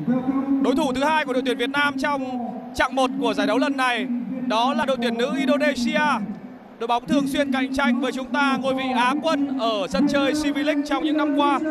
Đối thủ thứ hai của đội tuyển Việt Nam trong chặng 1 của giải đấu lần này đó là đội tuyển nữ Indonesia. Đội bóng thường xuyên cạnh tranh với chúng ta ngôi vị Á quân ở sân chơi CV League trong những năm qua.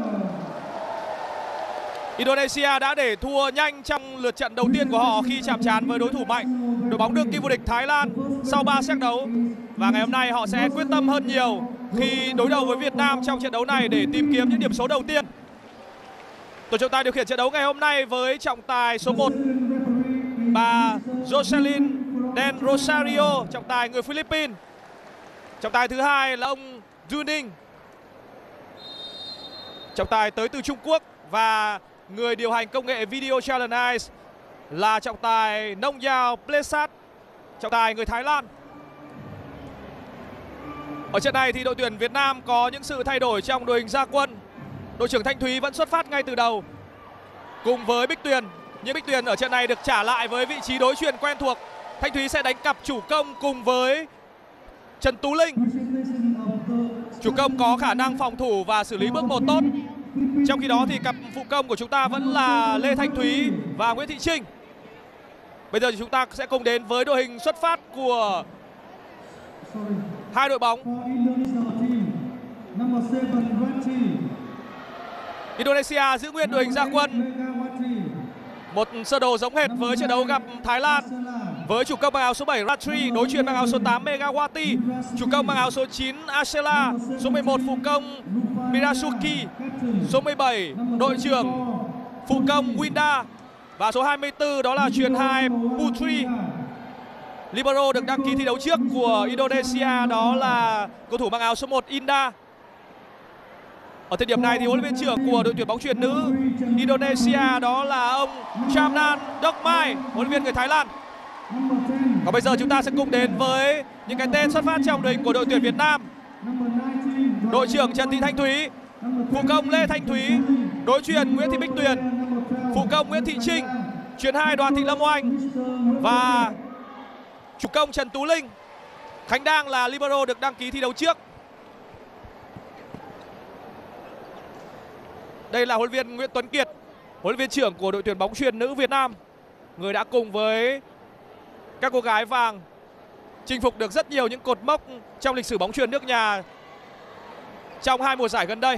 Indonesia đã để thua nhanh trong lượt trận đầu tiên của họ khi chạm trán với đối thủ mạnh, đội bóng đương kim vô địch Thái Lan sau 3 set đấu. Và ngày hôm nay họ sẽ quyết tâm hơn nhiều khi đối đầu với Việt Nam trong trận đấu này để tìm kiếm những điểm số đầu tiên. Tổ trọng tài điều khiển trận đấu ngày hôm nay với trọng tài số 1 bà Jocelyn Del Rosario, trọng tài người Philippines. Trọng tài thứ hai là ông Duning, trọng tài tới từ Trung Quốc. Và người điều hành công nghệ Video Challenge là trọng tài Nong Yao Plesat, trọng tài người Thái Lan. Ở trận này thì đội tuyển Việt Nam có những sự thay đổi trong đội hình ra quân. Đội trưởng Thanh Thúy vẫn xuất phát ngay từ đầu cùng với Bích Tuyền, nhưng Bích Tuyền ở trận này được trả lại với vị trí đối chuyền quen thuộc. Thanh Thúy sẽ đánh cặp chủ công cùng với Trần Tú Linh. Chủ công có khả năng phòng thủ và xử lý bước 1 tốt. Trong khi đó thì cặp phụ công của chúng ta vẫn là Lê Thanh Thúy và Nguyễn Thị Trinh. Bây giờ thì chúng ta sẽ cùng đến với đội hình xuất phát của hai đội bóng. Indonesia giữ nguyên đội hình ra quân, một sơ đồ giống hệt với trận đấu gặp Thái Lan, với chủ công bằng áo số 7 Ratri, đối chuyền bằng áo số 8 Megawati, chủ công bằng áo số 9 Ashela, số 11 phụ công Mirasuki, số 17 đội trưởng phụ công Winda và số 24 đó là chuyền 2 Putri. Libero được đăng ký thi đấu trước của Indonesia đó là cầu thủ mang áo số 1 Inda. Ở thời điểm này thì huấn luyện viên trưởng của đội tuyển bóng chuyền nữ Indonesia đó là ông Chamnan Dokmai, huấn luyện viên người Thái Lan. Còn bây giờ chúng ta sẽ cùng đến với những cái tên xuất phát trong đội hình của đội tuyển Việt Nam. Đội trưởng Trần Thị Thanh Thúy, phụ công Lê Thanh Thúy, đối chuyền Nguyễn Thị Bích Tuyền, phụ công Nguyễn Thị Trinh, chuyền 2 Đoàn Thị Lâm Oanh và chủ công Trần Tú Linh. Khánh Đang là libero được đăng ký thi đấu trước. Đây là huấn luyện viên Nguyễn Tuấn Kiệt, huấn luyện viên trưởng của đội tuyển bóng chuyền nữ Việt Nam, người đã cùng với các cô gái vàng chinh phục được rất nhiều những cột mốc trong lịch sử bóng chuyền nước nhà trong 2 mùa giải gần đây.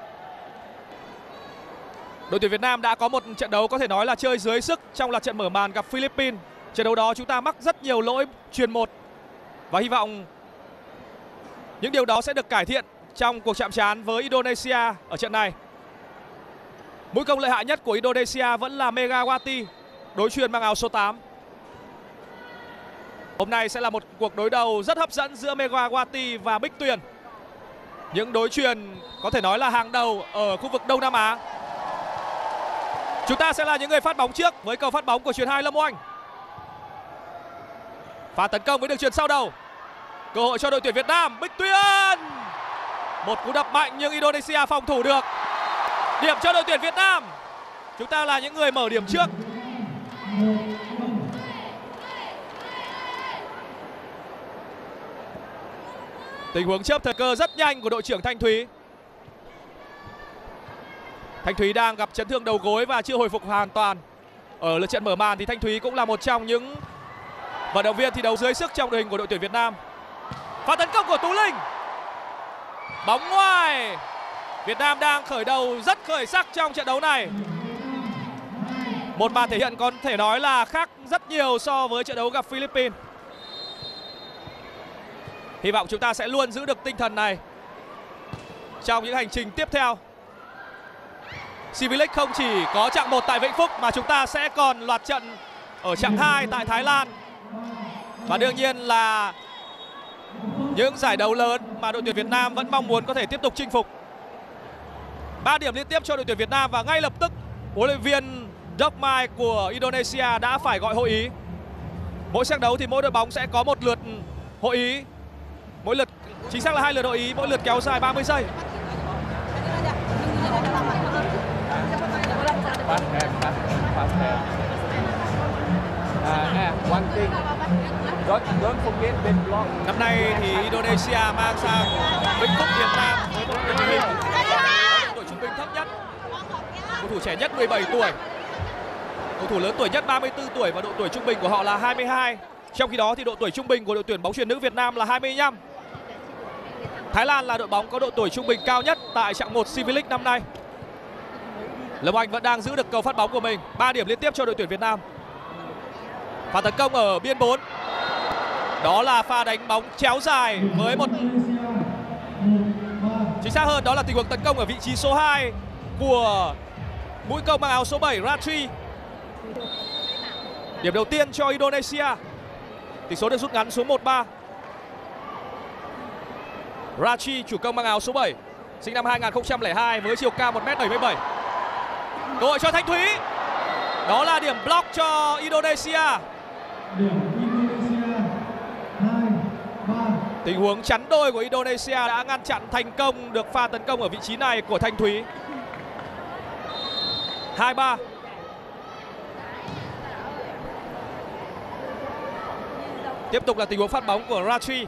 Đội tuyển Việt Nam đã có một trận đấu có thể nói là chơi dưới sức trong loạt trận mở màn gặp Philippines. Trận đấu đó chúng ta mắc rất nhiều lỗi chuyền 1 và hy vọng những điều đó sẽ được cải thiện trong cuộc chạm trán với Indonesia ở trận này. Mũi công lợi hại nhất của Indonesia vẫn là Megawati, đối chuyền mang áo số 8. Hôm nay sẽ là một cuộc đối đầu rất hấp dẫn giữa Megawati và Bích Tuyền, những đối chuyền có thể nói là hàng đầu ở khu vực Đông Nam Á. Chúng ta sẽ là những người phát bóng trước với cầu phát bóng của chuyền 2 Lâm Oanh. Pha tấn công với đường chuyền sau đầu, cơ hội cho đội tuyển Việt Nam. Bích Tuyền, một cú đập mạnh nhưng Indonesia phòng thủ được. Điểm cho đội tuyển Việt Nam. Chúng ta là những người mở điểm trước. Tình huống chớp thời cơ rất nhanh của đội trưởng Thanh Thúy. Thanh Thúy đang gặp chấn thương đầu gối và chưa hồi phục hoàn toàn. Ở lượt trận mở màn thì Thanh Thúy cũng là một trong những vận động viên thi đấu dưới sức trong đội hình của đội tuyển Việt Nam. Pha tấn công của Tú Linh, bóng ngoài. Việt Nam đang khởi đầu rất khởi sắc trong trận đấu này. Một màn thể hiện có thể nói là khác rất nhiều so với trận đấu gặp Philippines. Hy vọng chúng ta sẽ luôn giữ được tinh thần này trong những hành trình tiếp theo. CV League không chỉ có chặng 1 tại Vĩnh Phúc mà chúng ta sẽ còn loạt trận ở chặng 2 tại Thái Lan. Và đương nhiên là những giải đấu lớn mà đội tuyển Việt Nam vẫn mong muốn có thể tiếp tục chinh phục. 3 điểm liên tiếp cho đội tuyển Việt Nam và ngay lập tức huấn luyện viên Dokmai của Indonesia đã phải gọi hội ý. Mỗi set đấu thì mỗi đội bóng sẽ có một lượt hội ý. Mỗi lượt, chính xác là 2 lượt hội ý, mỗi lượt kéo dài 30 giây. Năm nay thì Indonesia mang sang Vĩnh Phúc Việt Nam với một đội hình tuổi trung bình thấp nhất, cầu thủ trẻ nhất 17 tuổi. Cầu thủ lớn tuổi nhất 34 tuổi và độ tuổi trung bình của họ là 22. Trong khi đó thì độ tuổi trung bình của đội tuyển bóng chuyền nữ Việt Nam là 25. Thái Lan là đội bóng có độ tuổi trung bình cao nhất tại trạng 1 C V-League năm nay. Lâm Oanh vẫn đang giữ được cầu phát bóng của mình. 3 điểm liên tiếp cho đội tuyển Việt Nam. Pha tấn công ở biên 4. Đó là pha đánh bóng chéo dài với một... Chính xác hơn đó là tình huống tấn công ở vị trí số 2 của mũi công mang áo số 7 Ratri. Điểm đầu tiên cho Indonesia. Tỷ số được rút ngắn xuống 1-3. Ratri chủ công mang áo số 7, sinh năm 2002 với chiều cao 1m77. Cơ hội cho Thanh Thúy. Đó là điểm block cho Indonesia. Tình huống chắn đôi của Indonesia đã ngăn chặn thành công được pha tấn công ở vị trí này của Thanh Thúy. 2-3. Tiếp tục là tình huống phát bóng của Ratri.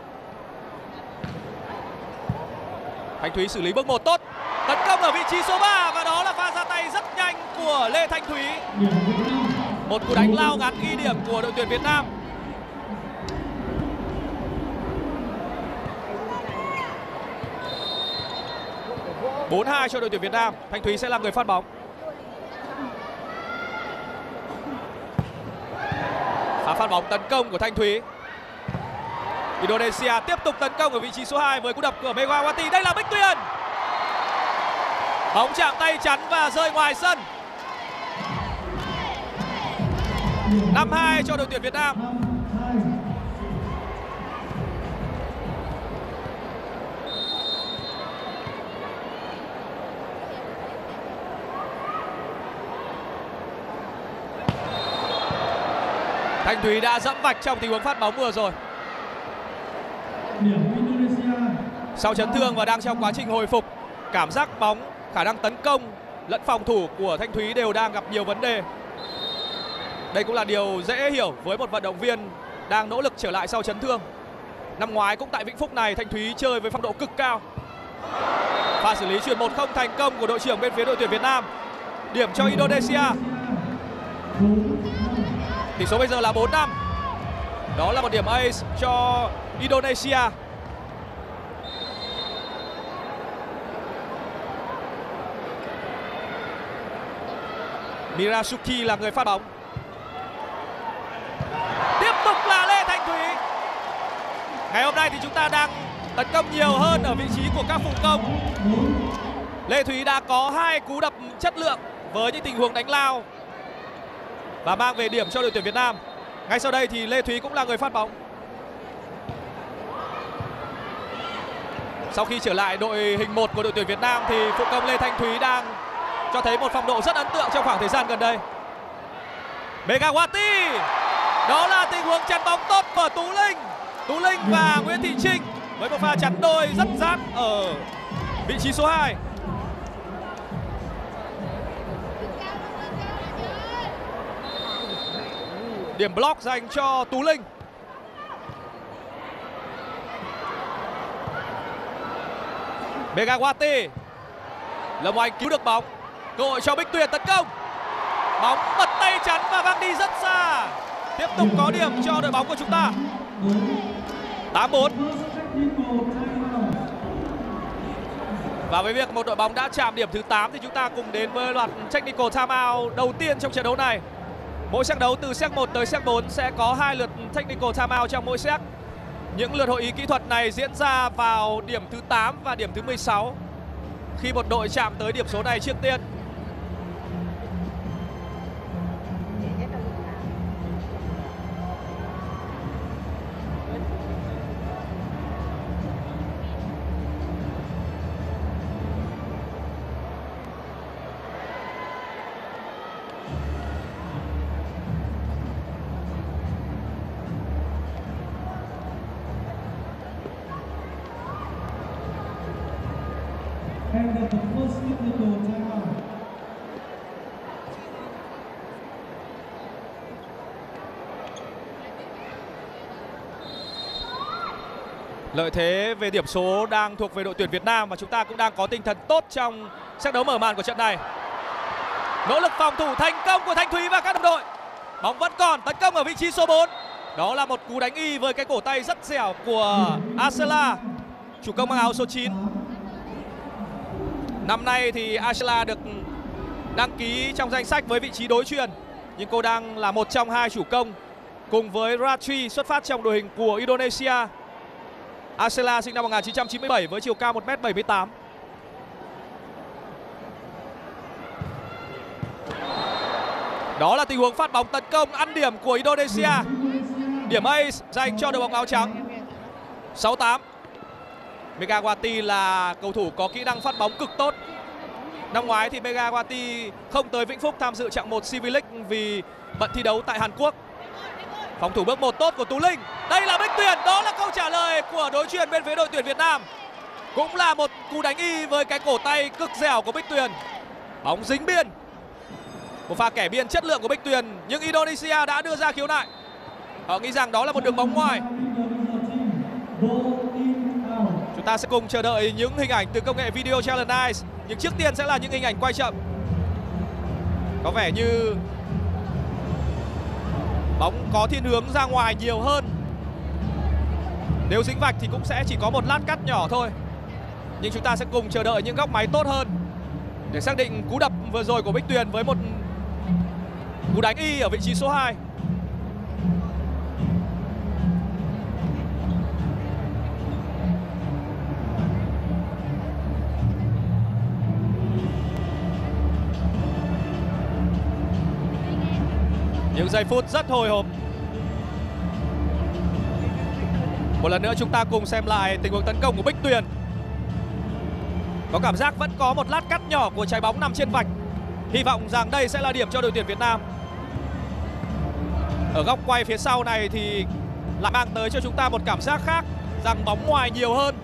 Thanh Thúy xử lý bước 1 tốt. Tấn công ở vị trí số 3 và đó là pha ra tay rất nhanh của Lê Thanh Thúy. Một cú đánh lao ngắn ghi điểm của đội tuyển Việt Nam. (4-2) cho đội tuyển Việt Nam. Thanh Thúy sẽ là người phát bóng. Pha phát bóng tấn công của Thanh Thúy. Indonesia tiếp tục tấn công ở vị trí số 2 với cú đập của Megawati. Đây là Bích Tuyền. Bóng chạm tay chắn và rơi ngoài sân. 5-2 cho đội tuyển Việt Nam. Thanh Thúy đã dẫm vạch trong tình huống phát bóng vừa rồi. Sau chấn thương và đang trong quá trình hồi phục, cảm giác bóng, khả năng tấn công lẫn phòng thủ của Thanh Thúy đều đang gặp nhiều vấn đề. Đây cũng là điều dễ hiểu với một vận động viên đang nỗ lực trở lại sau chấn thương. Năm ngoái cũng tại Vĩnh Phúc này, Thanh Thúy chơi với phong độ cực cao. Pha xử lý chuyền 1-0 thành công của đội trưởng bên phía đội tuyển Việt Nam. Điểm cho Indonesia. Tỷ số bây giờ là 4-5. Đó là một điểm ace cho Indonesia. Mirasuki là người phát bóng. Tiếp tục là Lê Thanh Thúy. Ngày hôm nay thì chúng ta đang tấn công nhiều hơn ở vị trí của các phụ công. Lê Thúy đã có 2 cú đập chất lượng với những tình huống đánh lao và mang về điểm cho đội tuyển Việt Nam. Ngay sau đây thì Lê Thúy cũng là người phát bóng. Sau khi trở lại đội hình 1 của đội tuyển Việt Nam thì phụ công Lê Thanh Thúy đang cho thấy một phong độ rất ấn tượng trong khoảng thời gian gần đây. Megawati. Đó là tình huống chắn bóng tốt của Tú Linh. Tú Linh và Nguyễn Thị Trinh với một pha chắn đôi rất rát ở vị trí số 2. Điểm block dành cho Tú Linh. Megawati. Lâm Oanh cứu được bóng. Cơ hội cho Bích Tuyền tấn công. Bóng bật tay chắn và văng đi rất xa. Tiếp tục có điểm cho đội bóng của chúng ta. 8-4. Và với việc một đội bóng đã chạm điểm thứ 8 thì chúng ta cùng đến với loạt technical timeout đầu tiên trong trận đấu này. Mỗi set đấu từ set 1 tới set 4 sẽ có 2 lượt technical timeout trong mỗi set. Những lượt hội ý kỹ thuật này diễn ra vào điểm thứ 8 và điểm thứ 16 khi một đội chạm tới điểm số này trước tiên. Lợi thế về điểm số đang thuộc về đội tuyển Việt Nam và chúng ta cũng đang có tinh thần tốt trong set đấu mở màn của trận này. Nỗ lực phòng thủ thành công của Thanh Thúy và các đồng đội. Bóng vẫn còn, tấn công ở vị trí số 4. Đó là một cú đánh y với cái cổ tay rất dẻo của Arcela, chủ công mang áo số 9. Năm nay thì Arcela được đăng ký trong danh sách với vị trí đối chuyền, nhưng cô đang là một trong hai chủ công cùng với Ratri xuất phát trong đội hình của Indonesia. Arcela sinh năm 1997 với chiều cao 1m78. Đó là tình huống phát bóng tấn công ăn điểm của Indonesia. Điểm ace dành cho đội bóng áo trắng. 6-8. Megawati là cầu thủ có kỹ năng phát bóng cực tốt. Năm ngoái thì Megawati không tới Vĩnh Phúc tham dự chặng 1 CV League vì bận thi đấu tại Hàn Quốc. Phòng thủ bước 1 tốt của Tú Linh. Đây là Bích Tuyền, đó là câu trả lời của đối chuyền bên phía đội tuyển Việt Nam. Cũng là một cú đánh y với cái cổ tay cực dẻo của Bích Tuyền. Bóng dính biên. Một pha kẻ biên chất lượng của Bích Tuyền, nhưng Indonesia đã đưa ra khiếu nại. Họ nghĩ rằng đó là một đường bóng ngoài. Chúng ta sẽ cùng chờ đợi những hình ảnh từ công nghệ Video Challenge Eyes. Nhưng trước tiên sẽ là những hình ảnh quay chậm. Có vẻ như bóng có thiên hướng ra ngoài nhiều hơn. Nếu dính vạch thì cũng sẽ chỉ có một lát cắt nhỏ thôi. Nhưng chúng ta sẽ cùng chờ đợi những góc máy tốt hơn để xác định cú đập vừa rồi của Bích Tuyền với một cú đánh y ở vị trí số 2. Những giây phút rất hồi hộp. Một lần nữa chúng ta cùng xem lại tình huống tấn công của Bích Tuyền. Có cảm giác vẫn có một lát cắt nhỏ của trái bóng nằm trên vạch. Hy vọng rằng đây sẽ là điểm cho đội tuyển Việt Nam. Ở góc quay phía sau này thì lại mang tới cho chúng ta một cảm giác khác, rằng bóng ngoài nhiều hơn.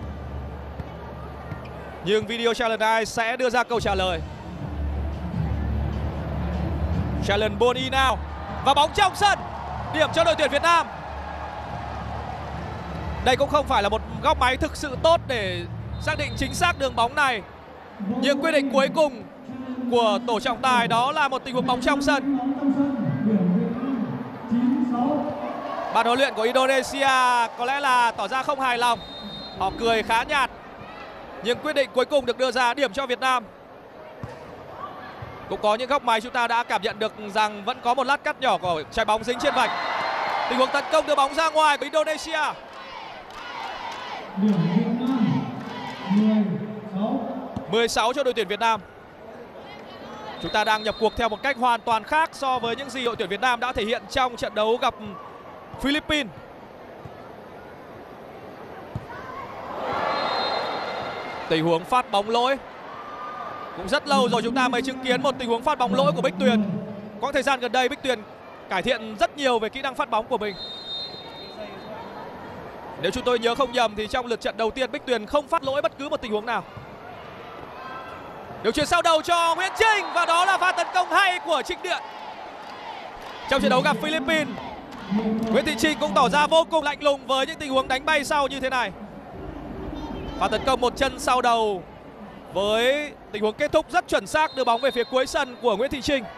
Nhưng Video Challenge sẽ đưa ra câu trả lời. Challenge Boni nào. Và bóng trong sân. Điểm cho đội tuyển Việt Nam. Đây cũng không phải là một góc máy thực sự tốt để xác định chính xác đường bóng này. Nhưng quyết định cuối cùng của tổ trọng tài đó là một tình huống bóng trong sân. Ban huấn luyện của Indonesia có lẽ là tỏ ra không hài lòng. Họ cười khá nhạt. Nhưng quyết định cuối cùng được đưa ra, điểm cho Việt Nam. Cũng có những góc máy chúng ta đã cảm nhận được rằng vẫn có một lát cắt nhỏ của trái bóng dính trên vạch. Tình huống tấn công đưa bóng ra ngoài của Indonesia. 16 cho đội tuyển Việt Nam. Chúng ta đang nhập cuộc theo một cách hoàn toàn khác so với những gì đội tuyển Việt Nam đã thể hiện trong trận đấu gặp Philippines. Tình huống phát bóng lỗi. Cũng rất lâu rồi chúng ta mới chứng kiến một tình huống phát bóng lỗi của Bích Tuyền. Quãng thời gian gần đây Bích Tuyền cải thiện rất nhiều về kỹ năng phát bóng của mình. Nếu chúng tôi nhớ không nhầm thì trong lượt trận đầu tiên Bích Tuyền không phát lỗi bất cứ một tình huống nào. Điều chuyền sau đầu cho Nguyễn Trinh. Và đó là pha tấn công hay của Trinh Điện. Trong trận đấu gặp Philippines, Nguyễn Thị Trinh cũng tỏ ra vô cùng lạnh lùng với những tình huống đánh bay sau như thế này. Pha tấn công một chân sau đầu với tình huống kết thúc rất chuẩn xác, đưa bóng về phía cuối sân của Nguyễn Thị Trinh.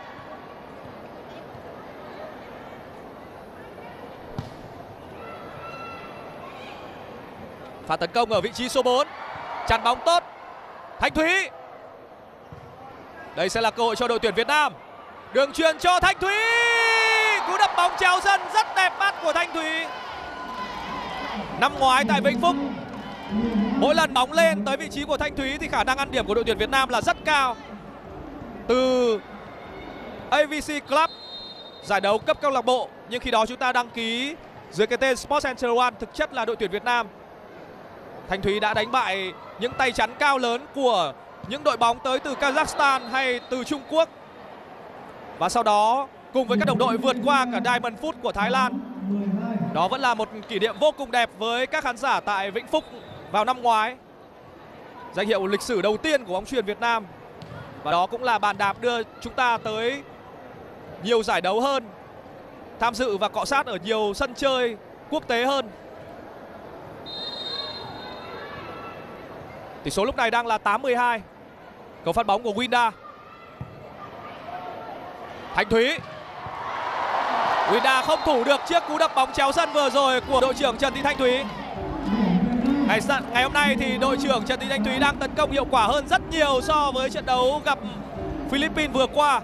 Pha tấn công ở vị trí số 4. Chặn bóng tốt. Thanh Thúy. Đây sẽ là cơ hội cho đội tuyển Việt Nam. Đường chuyền cho Thanh Thúy. Cú đập bóng chéo sân rất đẹp mắt của Thanh Thúy. Năm ngoái tại Vĩnh Phúc, mỗi lần bóng lên tới vị trí của Thanh Thúy thì khả năng ăn điểm của đội tuyển Việt Nam là rất cao. Từ AVC Club, giải đấu cấp câu lạc bộ, nhưng khi đó chúng ta đăng ký dưới cái tên Sports Center One, thực chất là đội tuyển Việt Nam. Thanh Thúy đã đánh bại những tay chắn cao lớn của những đội bóng tới từ Kazakhstan hay từ Trung Quốc. Và sau đó cùng với các đồng đội vượt qua cả Diamond Foot của Thái Lan. Đó vẫn là một kỷ niệm vô cùng đẹp với các khán giả tại Vĩnh Phúc vào năm ngoái. Danh hiệu lịch sử đầu tiên của bóng chuyền Việt Nam. Và đó cũng là bàn đạp đưa chúng ta tới nhiều giải đấu hơn, tham dự và cọ sát ở nhiều sân chơi quốc tế hơn. Tỷ số lúc này đang là 8-12. Cầu phát bóng của Winda. Thanh Thúy. Winda không thủ được chiếc cú đập bóng chéo sân vừa rồi của đội trưởng Trần Thị Thanh Thúy. Ngày hôm nay thì đội trưởng Trần Thị Thanh Thúy đang tấn công hiệu quả hơn rất nhiều so với trận đấu gặp Philippines vừa qua.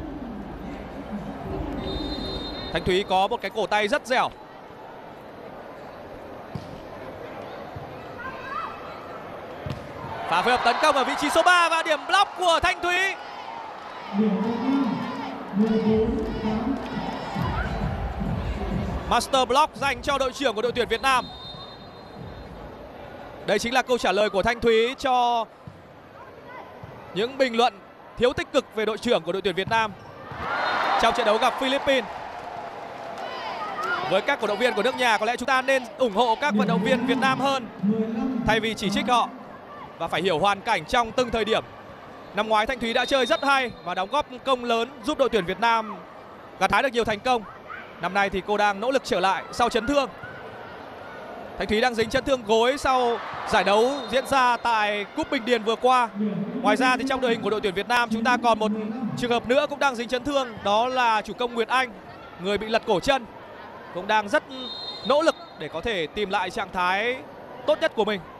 Thanh Thúy có một cái cổ tay rất dẻo. Pha phối hợp tấn công ở vị trí số 3 và điểm block của Thanh Thúy. Master block dành cho đội trưởng của đội tuyển Việt Nam. Đây chính là câu trả lời của Thanh Thúy cho những bình luận thiếu tích cực về đội trưởng của đội tuyển Việt Nam trong trận đấu gặp Philippines. Với các cổ động viên của nước nhà, có lẽ chúng ta nên ủng hộ các vận động viên Việt Nam hơn thay vì chỉ trích họ, và phải hiểu hoàn cảnh trong từng thời điểm. Năm ngoái Thanh Thúy đã chơi rất hay và đóng góp công lớn giúp đội tuyển Việt Nam gặt hái được nhiều thành công. Năm nay thì cô đang nỗ lực trở lại sau chấn thương. Thanh Thúy đang dính chấn thương gối sau giải đấu diễn ra tại Cúp Bình Điền vừa qua. Ngoài ra thì trong đội hình của đội tuyển Việt Nam chúng ta còn một trường hợp nữa cũng đang dính chấn thương, đó là chủ công Nguyệt Anh, người bị lật cổ chân, cũng đang rất nỗ lực để có thể tìm lại trạng thái tốt nhất của mình.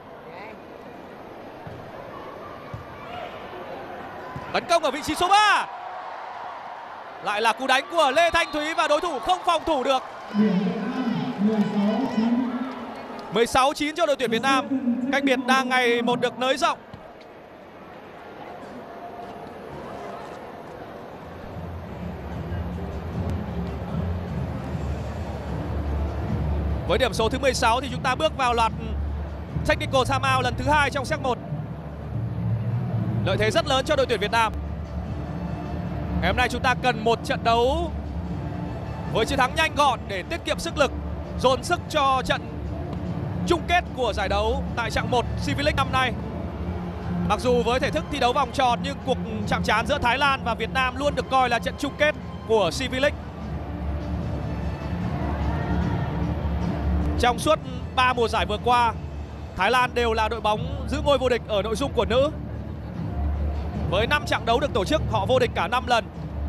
Tấn công ở vị trí số 3. Lại là cú đánh của Lê Thanh Thúy và đối thủ không phòng thủ được. 16-9 cho đội tuyển Việt Nam. Cách biệt đang ngày một được nới rộng. Với điểm số thứ 16 thì chúng ta bước vào loạt technical timeout lần thứ 2 trong set 1. Lợi thế rất lớn cho đội tuyển Việt Nam. Ngày hôm nay chúng ta cần một trận đấu với chiến thắng nhanh gọn để tiết kiệm sức lực, dồn sức cho trận chung kết của giải đấu tại chặng 1 CV League năm nay. Mặc dù với thể thức thi đấu vòng tròn nhưng cuộc chạm trán giữa Thái Lan và Việt Nam luôn được coi là trận chung kết của CV League. Trong suốt 3 mùa giải vừa qua, Thái Lan đều là đội bóng giữ ngôi vô địch ở nội dung của nữ. Với 5 trận đấu được tổ chức, họ vô địch cả 5 lần.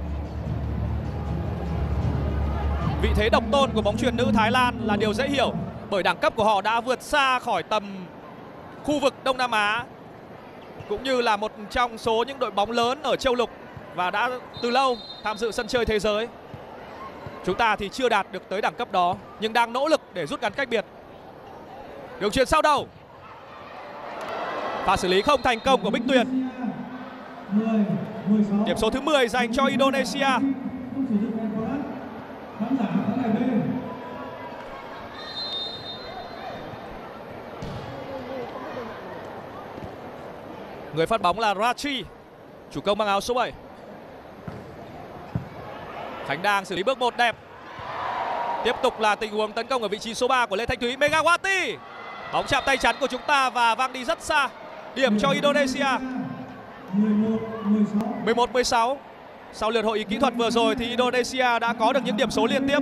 Vị thế độc tôn của bóng chuyền nữ Thái Lan là điều dễ hiểu, bởi đẳng cấp của họ đã vượt xa khỏi tầm khu vực Đông Nam Á, cũng như là một trong số những đội bóng lớn ở châu lục và đã từ lâu tham dự sân chơi thế giới. Chúng ta thì chưa đạt được tới đẳng cấp đó, nhưng đang nỗ lực để rút ngắn cách biệt. Đường chuyền sau đầu. Pha xử lý không thành công của Bích Tuyền. Điểm số thứ 10 dành cho Indonesia. Người phát bóng là Ratri, chủ công mang áo số 7. Khánh đang xử lý bước 1 đẹp. Tiếp tục là tình huống tấn công ở vị trí số 3 của Lê Thanh Thúy. Megawati. Bóng chạm tay chắn của chúng ta và văng đi rất xa. Điểm cho Indonesia. 11-16. Sau lượt hội ý kỹ thuật vừa rồi thì Indonesia đã có được những điểm số liên tiếp.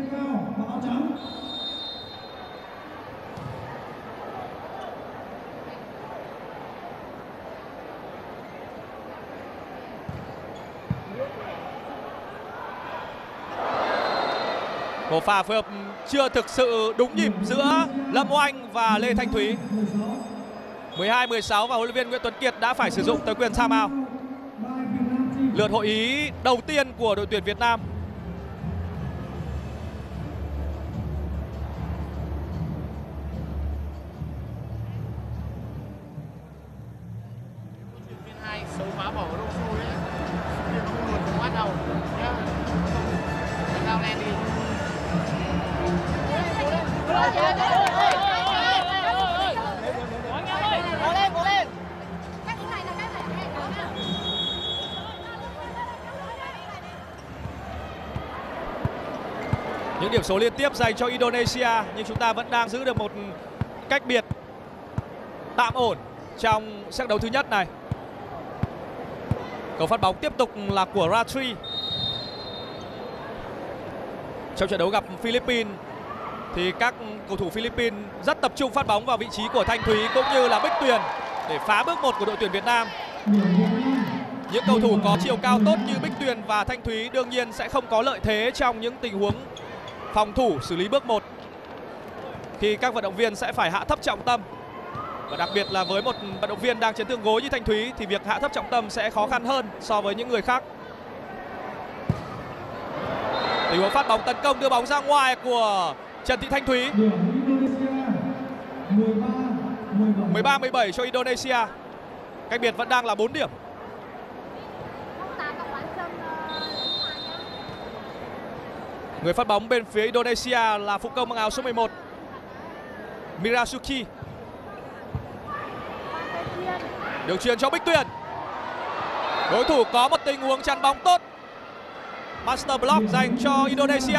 Một pha phối hợp chưa thực sự đúng nhịp giữa Lâm Oanh và Lê Thanh Thúy. 12-16 và huấn luyện viên Nguyễn Tuấn Kiệt đã phải sử dụng tới quyền timeout. Lượt hội ý đầu tiên của đội tuyển Việt Nam. Những điểm số liên tiếp dành cho Indonesia, nhưng chúng ta vẫn đang giữ được một cách biệt tạm ổn trong set đấu thứ nhất này. Cầu phát bóng tiếp tục là của Ratri. Trong trận đấu gặp Philippines thì các cầu thủ Philippines rất tập trung phát bóng vào vị trí của Thanh Thúy cũng như là Bích Tuyền để phá bước 1 của đội tuyển Việt Nam. Những cầu thủ có chiều cao tốt như Bích Tuyền và Thanh Thúy đương nhiên sẽ không có lợi thế trong những tình huống phòng thủ xử lý bước 1, khi các vận động viên sẽ phải hạ thấp trọng tâm. Và đặc biệt là với một vận động viên đang chấn thương gối như Thanh Thúy thì việc hạ thấp trọng tâm sẽ khó khăn hơn so với những người khác. Tình huống phát bóng tấn công đưa bóng ra ngoài của Trần Thị Thanh Thúy. 13-17 cho Indonesia. Cách biệt vẫn đang là 4 điểm. Người phát bóng bên phía Indonesia là phụ công mang áo số 11 Mirasuki. Điều chuyền cho Bích Tuyền. Đối thủ có một tình huống chắn bóng tốt. Master block dành cho Indonesia.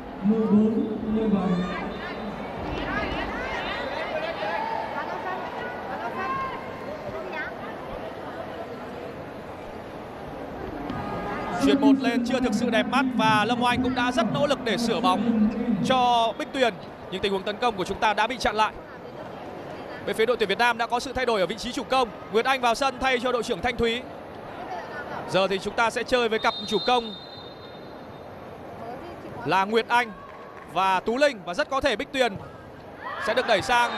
Chuyền một lên chưa thực sự đẹp mắt và Lâm Oanh cũng đã rất nỗ lực để sửa bóng cho Bích Tuyền, nhưng tình huống tấn công của chúng ta đã bị chặn lại. Bên phía đội tuyển Việt Nam đã có sự thay đổi ở vị trí chủ công. Nguyệt Anh vào sân thay cho đội trưởng Thanh Thúy. Giờ thì chúng ta sẽ chơi với cặp chủ công là Nguyệt Anh và Tú Linh, và rất có thể Bích Tuyền sẽ được đẩy sang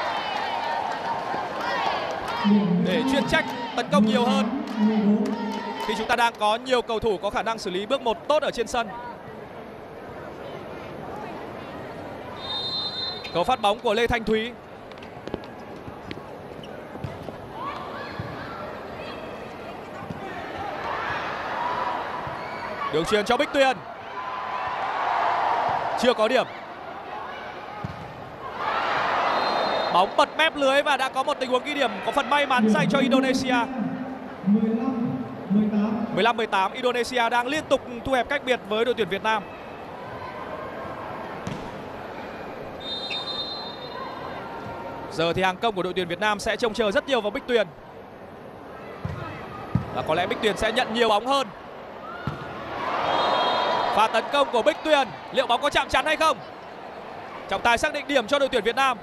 để chuyên trách tấn công nhiều hơn, khi chúng ta đang có nhiều cầu thủ có khả năng xử lý bước 1 tốt ở trên sân. Cầu phát bóng của Lê Thanh Thúy. Đường chuyền cho Bích Tuyền. Chưa có điểm. Bóng bật mép lưới và đã có một tình huống ghi điểm có phần may mắn dành cho Indonesia. 15-18, Indonesia đang liên tục thu hẹp cách biệt với đội tuyển Việt Nam. Giờ thì hàng công của đội tuyển Việt Nam sẽ trông chờ rất nhiều vào Bích Tuyền. Và có lẽ Bích Tuyền sẽ nhận nhiều bóng hơn. Pha tấn công của Bích Tuyền, liệu bóng có chạm chắn hay không? Trọng tài xác định điểm cho đội tuyển Việt Nam.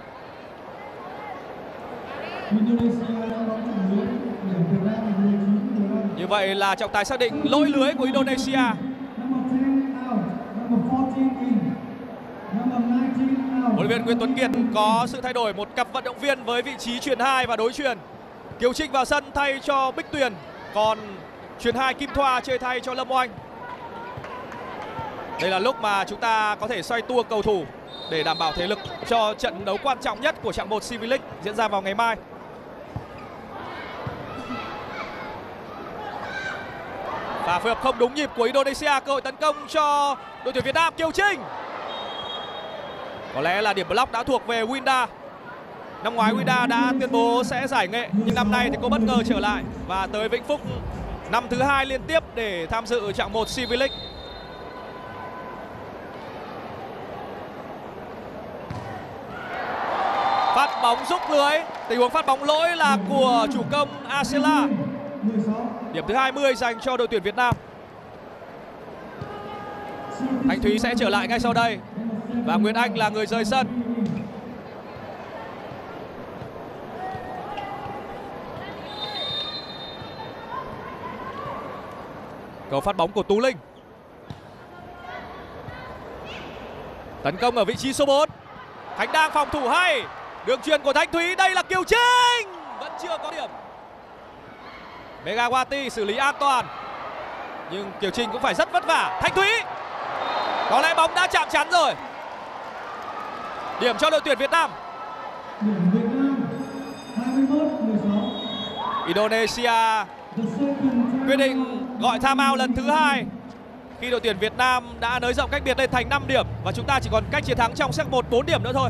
Như vậy là trọng tài xác định lỗi lưới của Indonesia. Huấn luyện viên Nguyễn Tuấn Kiệt có sự thay đổi một cặp vận động viên với vị trí chuyền 2 và đối chuyền. Kiều Trinh vào sân thay cho Bích Tuyền, còn chuyền 2 Kim Thoa chơi thay cho Lâm Oanh. Đây là lúc mà chúng ta có thể xoay tua cầu thủ để đảm bảo thể lực cho trận đấu quan trọng nhất của chặng 1 C-V League diễn ra vào ngày mai. Và phối hợp không đúng nhịp của Indonesia, cơ hội tấn công cho đội tuyển Việt Nam. Kiều Trinh. Có lẽ là điểm block đã thuộc về Winda. Năm ngoái Winda đã tuyên bố sẽ giải nghệ, nhưng năm nay thì cô bất ngờ trở lại và tới Vĩnh Phúc năm thứ 2 liên tiếp để tham dự chặng 1 C-V League. Phát bóng rúc lưới. Tình huống phát bóng lỗi là của chủ công Asela. Điểm thứ 20 dành cho đội tuyển Việt Nam. Thanh Thúy sẽ trở lại ngay sau đây và Nguyễn Anh là người rời sân. Cầu phát bóng của Tú Linh. Tấn công ở vị trí số 4. Khánh đang phòng thủ hay. Đường chuyền của Thanh Thúy, đây là Kiều Trinh. Vẫn chưa có điểm. Megawati xử lý an toàn, nhưng Kiều Trinh cũng phải rất vất vả. Thanh Thúy, có lẽ bóng đã chạm chắn rồi. Điểm cho đội tuyển Việt Nam. Indonesia quyết định gọi time out lần thứ 2 khi đội tuyển Việt Nam đã nới rộng cách biệt lên thành 5 điểm và chúng ta chỉ còn cách chiến thắng trong set 1 4 điểm nữa thôi.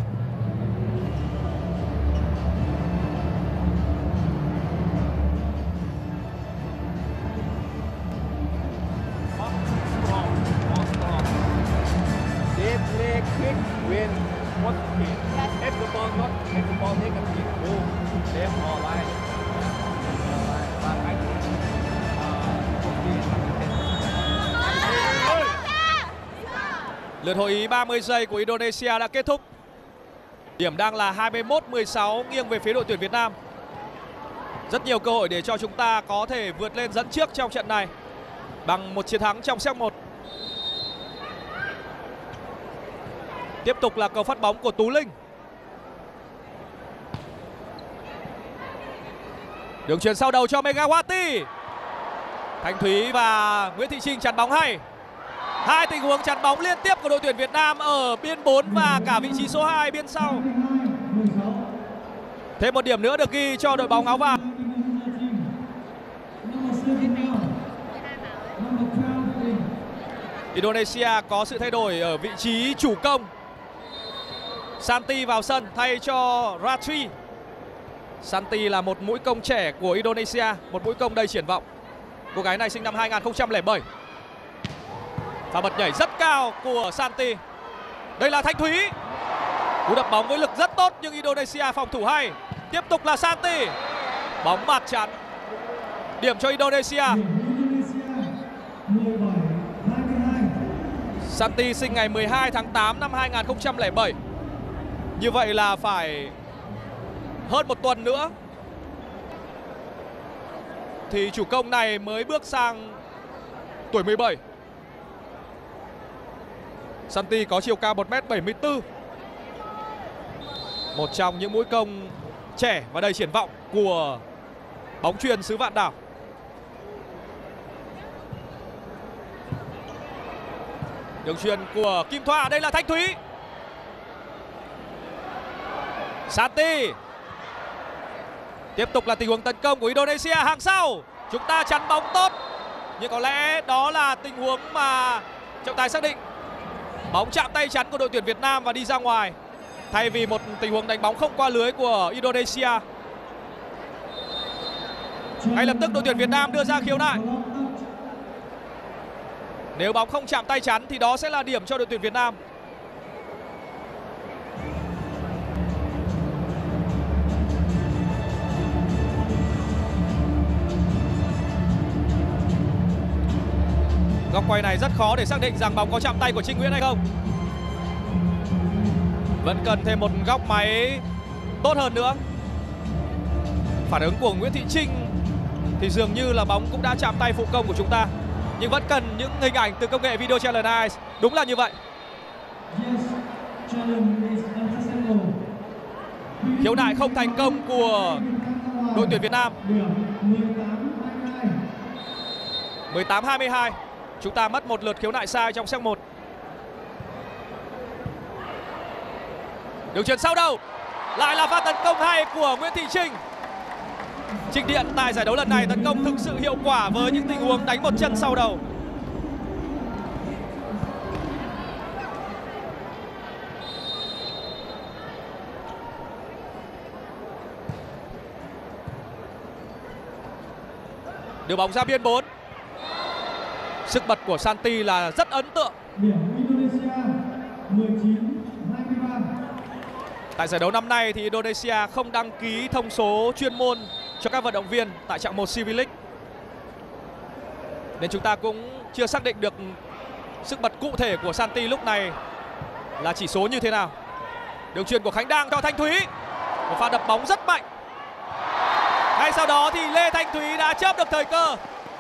Kick when what hit. If the ball not, if the ball take a kick, go left or right. But I think Lượt hội ý 30 giây của Indonesia đã kết thúc. Điểm đang là 21-16 nghiêng về phía đội tuyển Việt Nam. Rất nhiều cơ hội để cho chúng ta có thể vượt lên dẫn trước trong trận này bằng một chiến thắng trong set 1. Tiếp tục là cầu phát bóng của Tú Linh. Đường chuyền sau đầu cho Megawati. Thanh Thúy và Nguyễn Thị Trinh chắn bóng hay. Hai tình huống chắn bóng liên tiếp của đội tuyển Việt Nam ở biên 4 và cả vị trí số 2 biên sau. Thêm một điểm nữa được ghi cho đội bóng áo vàng. Indonesia có sự thay đổi ở vị trí chủ công. Santi vào sân thay cho Ratri. Santi là một mũi công trẻ của Indonesia, một mũi công đầy triển vọng. Cô gái này sinh năm 2007. Và bật nhảy rất cao của Santi. Đây là Thanh Thúy. Cú đập bóng với lực rất tốt nhưng Indonesia phòng thủ hay. Tiếp tục là Santi. Bóng mặt chắn. Điểm cho Indonesia. Santi sinh ngày 12 tháng 8 năm 2007. Như vậy là phải hơn một tuần nữa thì chủ công này mới bước sang tuổi 17. Santi có chiều cao 1m74. Một trong những mũi công trẻ và đầy triển vọng của bóng chuyền xứ Vạn Đảo. Đường chuyền của Kim Thoa, đây là Thanh Thúy. Santi. Tiếp tục là tình huống tấn công của Indonesia hàng sau. Chúng ta chắn bóng tốt. Nhưng có lẽ đó là tình huống mà trọng tài xác định. Bóng chạm tay chắn của đội tuyển Việt Nam và đi ra ngoài, thay vì một tình huống đánh bóng không qua lưới của Indonesia. Ngay lập tức đội tuyển Việt Nam đưa ra khiếu nại. Nếu bóng không chạm tay chắn thì đó sẽ là điểm cho đội tuyển Việt Nam. Góc quay này rất khó để xác định rằng bóng có chạm tay của Trinh Nguyễn hay không. Vẫn cần thêm một góc máy tốt hơn nữa. Phản ứng của Nguyễn Thị Trinh thì dường như là bóng cũng đã chạm tay phụ công của chúng ta. Nhưng vẫn cần những hình ảnh từ công nghệ Video Challenge Eyes. Đúng là như vậy. Khiếu nại không thành công của đội tuyển Việt Nam. 18-22. Chúng ta mất một lượt khiếu nại sai trong set 1. Đường chuyền sau đầu. Lại là pha tấn công hay của Nguyễn Thị Trinh. Trinh Điện tại giải đấu lần này tấn công thực sự hiệu quả với những tình huống đánh một chân sau đầu. Đưa bóng ra biên 4. Sức bật của Santi là rất ấn tượng. Tại giải đấu năm nay thì Indonesia không đăng ký thông số chuyên môn cho các vận động viên tại trạng 1 CV League, nên chúng ta cũng chưa xác định được sức bật cụ thể của Santi lúc này là chỉ số như thế nào. Đường chuyền của Khánh Đang cho Thanh Thúy. Một pha đập bóng rất mạnh. Ngay sau đó thì Lê Thanh Thúy đã chớp được thời cơ.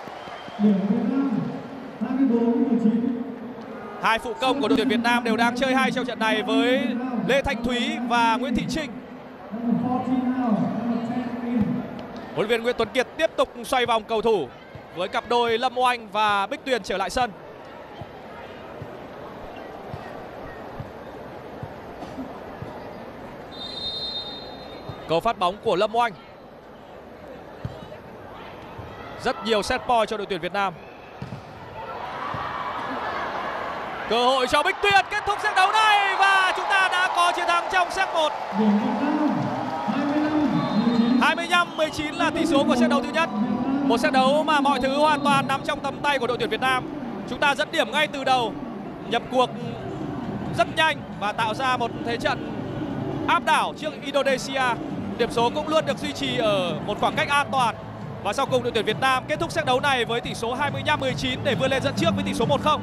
Hai phụ công của đội tuyển Việt Nam đều đang chơi hay trong trận này với Lê Thanh Thúy và Nguyễn Thị Trinh. Huấn luyện viên Nguyễn Tuấn Kiệt tiếp tục xoay vòng cầu thủ với cặp đôi Lâm Oanh và Bích Tuyền trở lại sân. Cầu phát bóng của Lâm Oanh. Rất nhiều set point cho đội tuyển Việt Nam. Cơ hội cho Bích Tuyền kết thúc set đấu này và chúng ta đã có chiến thắng trong set 1. 25-19 là tỷ số của set đấu thứ nhất. Một set đấu mà mọi thứ hoàn toàn nằm trong tầm tay của đội tuyển Việt Nam. Chúng ta dẫn điểm ngay từ đầu, nhập cuộc rất nhanh và tạo ra một thế trận áp đảo trước Indonesia. Điểm số cũng luôn được duy trì ở một khoảng cách an toàn. Và sau cùng đội tuyển Việt Nam kết thúc set đấu này với tỷ số 25-19 để vươn lên dẫn trước với tỷ số 1-0.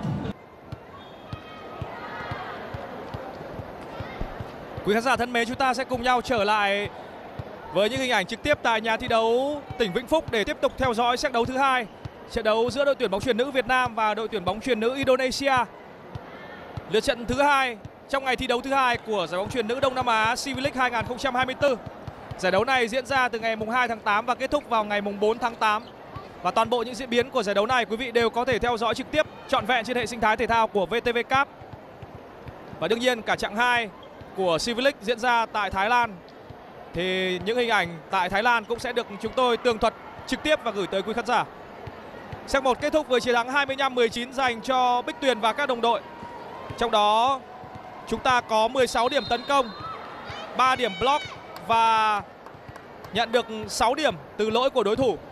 Quý khán giả thân mến, chúng ta sẽ cùng nhau trở lại với những hình ảnh trực tiếp tại nhà thi đấu tỉnh Vĩnh Phúc để tiếp tục theo dõi set đấu thứ hai, trận đấu giữa đội tuyển bóng chuyền nữ Việt Nam và đội tuyển bóng chuyền nữ Indonesia. Lượt trận thứ hai trong ngày thi đấu thứ hai của giải bóng chuyền nữ Đông Nam Á C V-League 2024. Giải đấu này diễn ra từ ngày 2 tháng 8 và kết thúc vào ngày 4 tháng 8. Và toàn bộ những diễn biến của giải đấu này quý vị đều có thể theo dõi trực tiếp trọn vẹn trên hệ sinh thái thể thao của VTV Cup. Và đương nhiên cả chặng 2 của C V-League diễn ra tại Thái Lan thì những hình ảnh tại Thái Lan cũng sẽ được chúng tôi tường thuật trực tiếp và gửi tới quý khán giả. Set 1 kết thúc với chiến thắng 25-19 dành cho Bích Tuyền và các đồng đội. Trong đó chúng ta có 16 điểm tấn công, 3 điểm block và nhận được 6 điểm từ lỗi của đối thủ.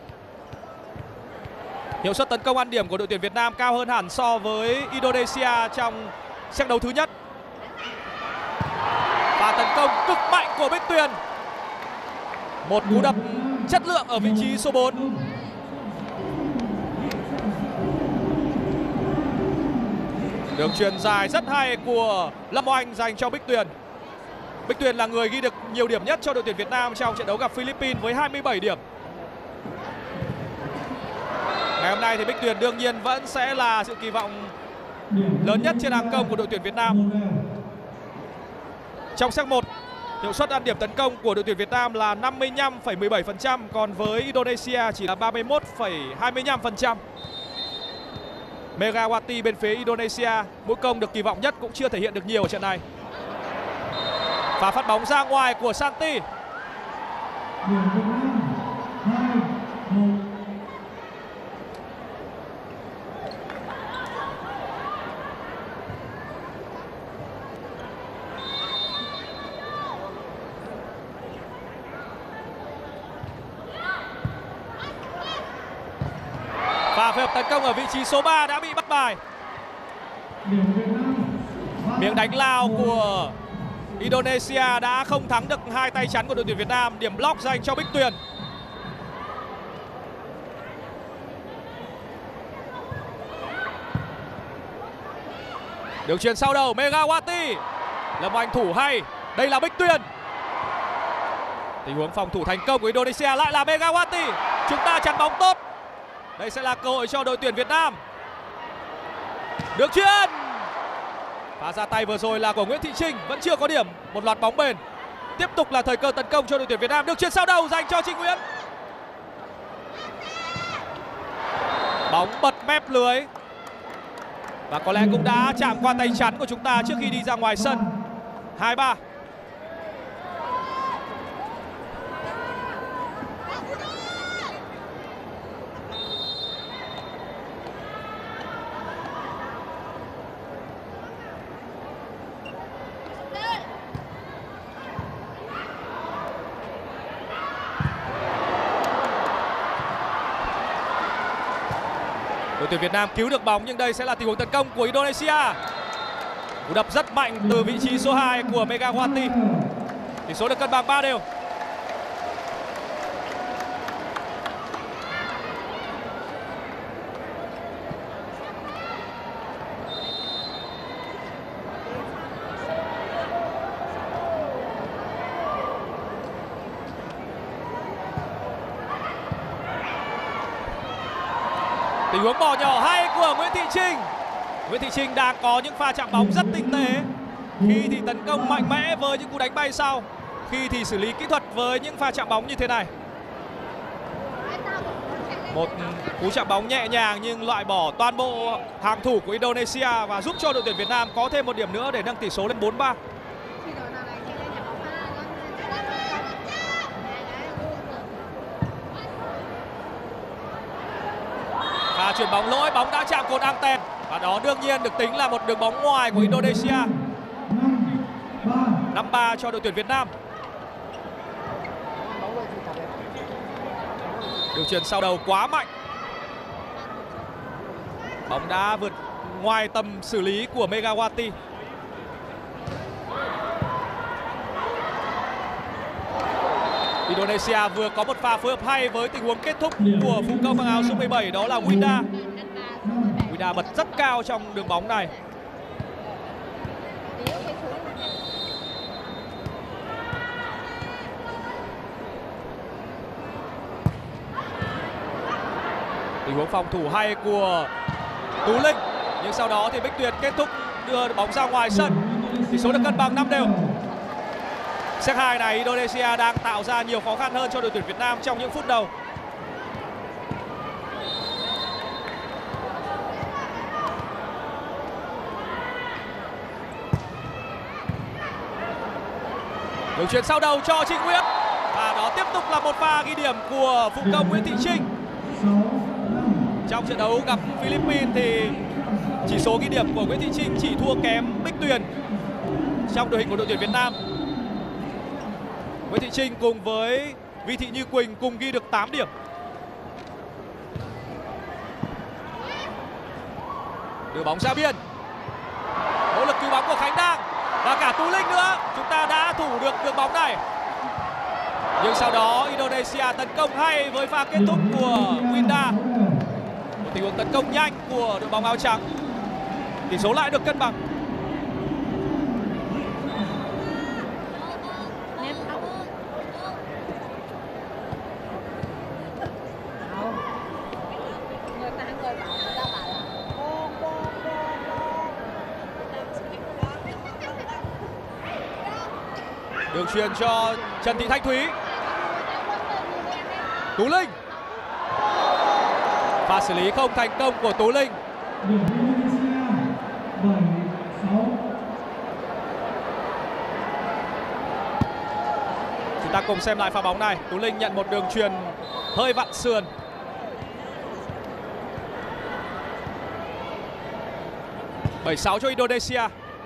Hiệu suất tấn công ăn điểm của đội tuyển Việt Nam cao hơn hẳn so với Indonesia trong set đấu thứ nhất. Và tấn công cực mạnh của Bích Tuyền. Một cú đập chất lượng ở vị trí số 4. Đường chuyền dài rất hay của Lâm Oanh dành cho Bích Tuyền. Bích Tuyền là người ghi được nhiều điểm nhất cho đội tuyển Việt Nam trong trận đấu gặp Philippines với 27 điểm. Ngày hôm nay thì Bích Tuyền đương nhiên vẫn sẽ là sự kỳ vọng lớn nhất trên hàng công của đội tuyển Việt Nam. Trong set 1, hiệu suất ăn điểm tấn công của đội tuyển Việt Nam là 55,17%, còn với Indonesia chỉ là 31,25%. Megawati bên phía Indonesia, mũi công được kỳ vọng nhất cũng chưa thể hiện được nhiều ở trận này. Và phát bóng ra ngoài của Santi. Và phối hợp tấn công ở vị trí số 3 đã bị bắt bài. Miếng đánh lao của Indonesia đã không thắng được hai tay chắn của đội tuyển Việt Nam. Điểm block dành cho Bích Tuyền. Đường chuyền sau đầu Megawati. Lâm Oanh thủ hay. Đây là Bích Tuyền. Tình huống phòng thủ thành công của Indonesia lại là Megawati. Chúng ta chắn bóng tốt. Đây sẽ là cơ hội cho đội tuyển Việt Nam. Đường chuyền. Và ra tay vừa rồi là của Nguyễn Thị Trinh, vẫn chưa có điểm, một loạt bóng bền. Tiếp tục là thời cơ tấn công cho đội tuyển Việt Nam. Đường chuyền sau đầu dành cho Trinh Nguyễn. Bóng bật mép lưới. Và có lẽ cũng đã chạm qua tay chắn của chúng ta trước khi đi ra ngoài sân. 2-3. Đội tuyển Việt Nam cứu được bóng nhưng đây sẽ là tình huống tấn công của Indonesia. Cú đập rất mạnh từ vị trí số 2 của Megawati. Tỷ số được cân bằng 3 đều. Tình huống bỏ nhỏ hay của Nguyễn Thị Trinh. Nguyễn Thị Trinh đang có những pha chạm bóng rất tinh tế. Khi thì tấn công mạnh mẽ với những cú đánh bay sau, khi thì xử lý kỹ thuật với những pha chạm bóng như thế này. Một cú chạm bóng nhẹ nhàng nhưng loại bỏ toàn bộ hàng thủ của Indonesia và giúp cho đội tuyển Việt Nam có thêm một điểm nữa để nâng tỷ số lên 4-3. Và chuyển bóng lỗi, bóng đã chạm cột anten và đó đương nhiên được tính là một đường bóng ngoài của Indonesia. 5-3 cho đội tuyển Việt Nam. Đường chuyền sau đầu quá mạnh. Bóng đã vượt ngoài tầm xử lý của Megawati. Indonesia vừa có một pha phối hợp hay với tình huống kết thúc của phụ công mang áo số 17, đó là Winda. Winda bật rất cao trong đường bóng này. Tình huống phòng thủ hay của Tú Linh, nhưng sau đó thì Bích Tuyền kết thúc đưa bóng ra ngoài sân. Tỷ số được cân bằng 5-5. Set 2 này Indonesia đang tạo ra nhiều khó khăn hơn cho đội tuyển Việt Nam trong những phút đầu. Đường chuyền sau đầu cho Trịnh Nguyễn, và đó tiếp tục là một pha ghi điểm của phụ công Nguyễn Thị Trinh. Trong trận đấu gặp Philippines thì chỉ số ghi điểm của Nguyễn Thị Trinh chỉ thua kém Bích Tuyền trong đội hình của đội tuyển Việt Nam. Nguyễn Thị Trinh cùng với Vi Thị Như Quỳnh cùng ghi được 8 điểm. Đưa bóng ra biên, nỗ lực cứu bóng của Khánh Đang và cả Tú Linh nữa. Chúng ta đã thủ được đường bóng này, nhưng sau đó Indonesia tấn công hay với pha kết thúc của Winda. Một tình huống tấn công nhanh của đội bóng áo trắng. Tỷ số lại được cân bằng. Đường chuyền cho Trần Thị Thanh Thúy. Tú Linh. Pha xử lý không thành công của Tú Linh. Chúng ta cùng xem lại pha bóng này. Tú Linh nhận một đường chuyền hơi vặn sườn. Bảy 6 cho Indonesia.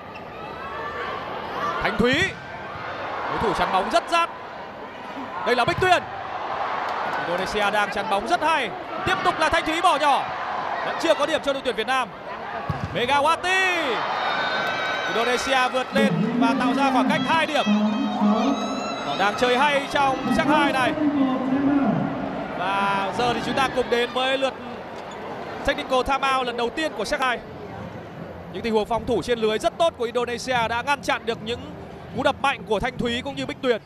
Thanh Thúy, đối thủ chắn bóng rất rát. Đây là Bích Tuyền. Indonesia đang chắn bóng rất hay. Tiếp tục là Thanh Thúy bỏ nhỏ, vẫn chưa có điểm cho đội tuyển Việt Nam. Megawati. Indonesia vượt lên và tạo ra khoảng cách 2 điểm. Họ đang chơi hay trong set 2 này. Và giờ thì chúng ta cùng đến với lượt technical timeout lần đầu tiên của set 2. Những tình huống phòng thủ trên lưới rất tốt của Indonesia đã ngăn chặn được những cú đập mạnh của Thanh Thúy cũng như Bích Tuyền.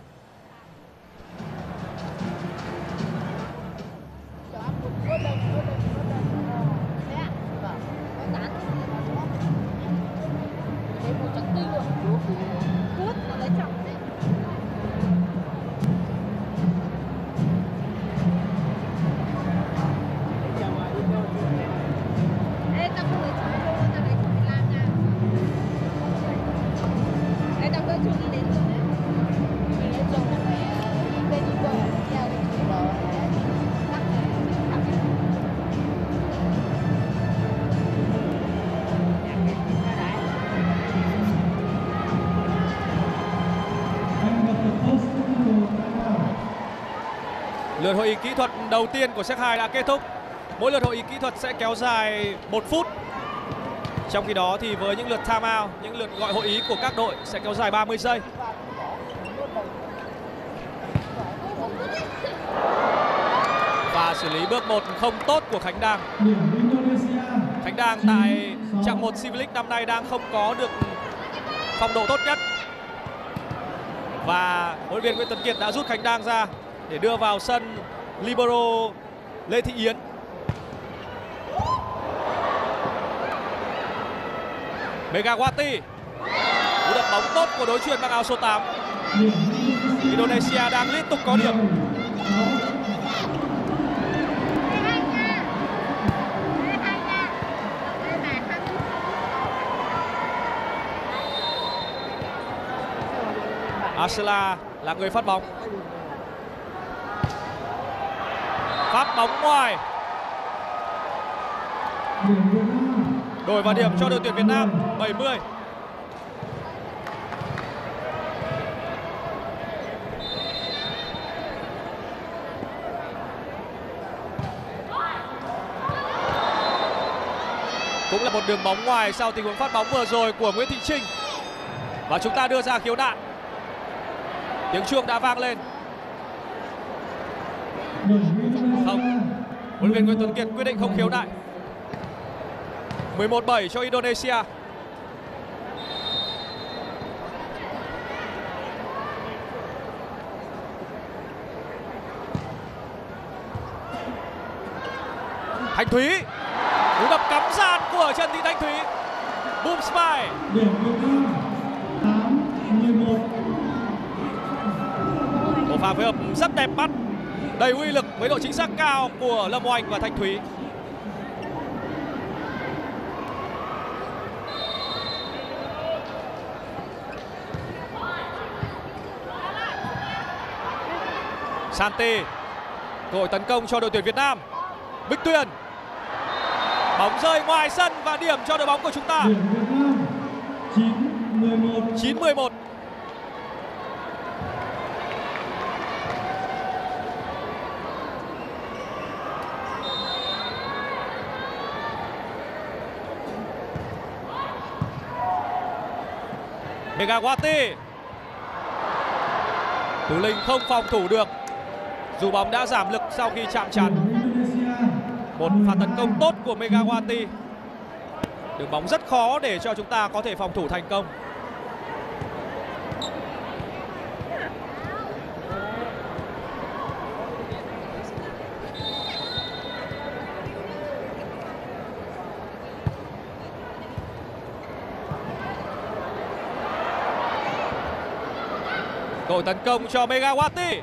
Lượt hội ý kỹ thuật đầu tiên của set 2 đã kết thúc. Mỗi lượt hội ý kỹ thuật sẽ kéo dài 1 phút. Trong khi đó thì với những lượt timeout, những lượt gọi hội ý của các đội sẽ kéo dài 30 giây. Và xử lý bước 1 không tốt của Khánh Đang. Khánh Đang tại chặng 1 SEA V-League năm nay đang không có được phong độ tốt nhất. Và huấn luyện viên Nguyễn Tuấn Kiệt đã rút Khánh Đang ra để đưa vào sân libero Lê Thị Yến. Megawati. Cú đập bóng tốt của đối chuyền mang áo số 8. Indonesia đang liên tục có điểm. Arsela là người phát bóng. Phát bóng ngoài. Đổi vào điểm cho đội tuyển Việt Nam 70. Cũng là một đường bóng ngoài sau tình huống phát bóng vừa rồi của Nguyễn Thị Trinh. Và chúng ta đưa ra khiếu nại. Tiếng chuông đã vang lên. Không, huấn luyện viên Nguyễn Tuấn Kiệt quyết định không khiếu nại. 11-7 cho Indonesia. Thanh Thúy, cú đập cắm sàn của Trần Thị Thanh Thúy. Boom Smile. Điểm Việt Nam 8-11. Một pha phối hợp rất đẹp mắt, đầy uy lực với độ chính xác cao của Lâm Oanh và Thanh Thúy. Santi, cơ hội tấn công cho đội tuyển Việt Nam. Bích Tuyền, bóng rơi ngoài sân và điểm cho đội bóng của chúng ta. Điểm Việt Nam 9-11. 9-11. Megawati, Tú Linh không phòng thủ được dù bóng đã giảm lực sau khi chạm trán. Một pha tấn công tốt của Megawati. Đường bóng rất khó để cho chúng ta có thể phòng thủ thành công. Cơ hội tấn công cho Megawati.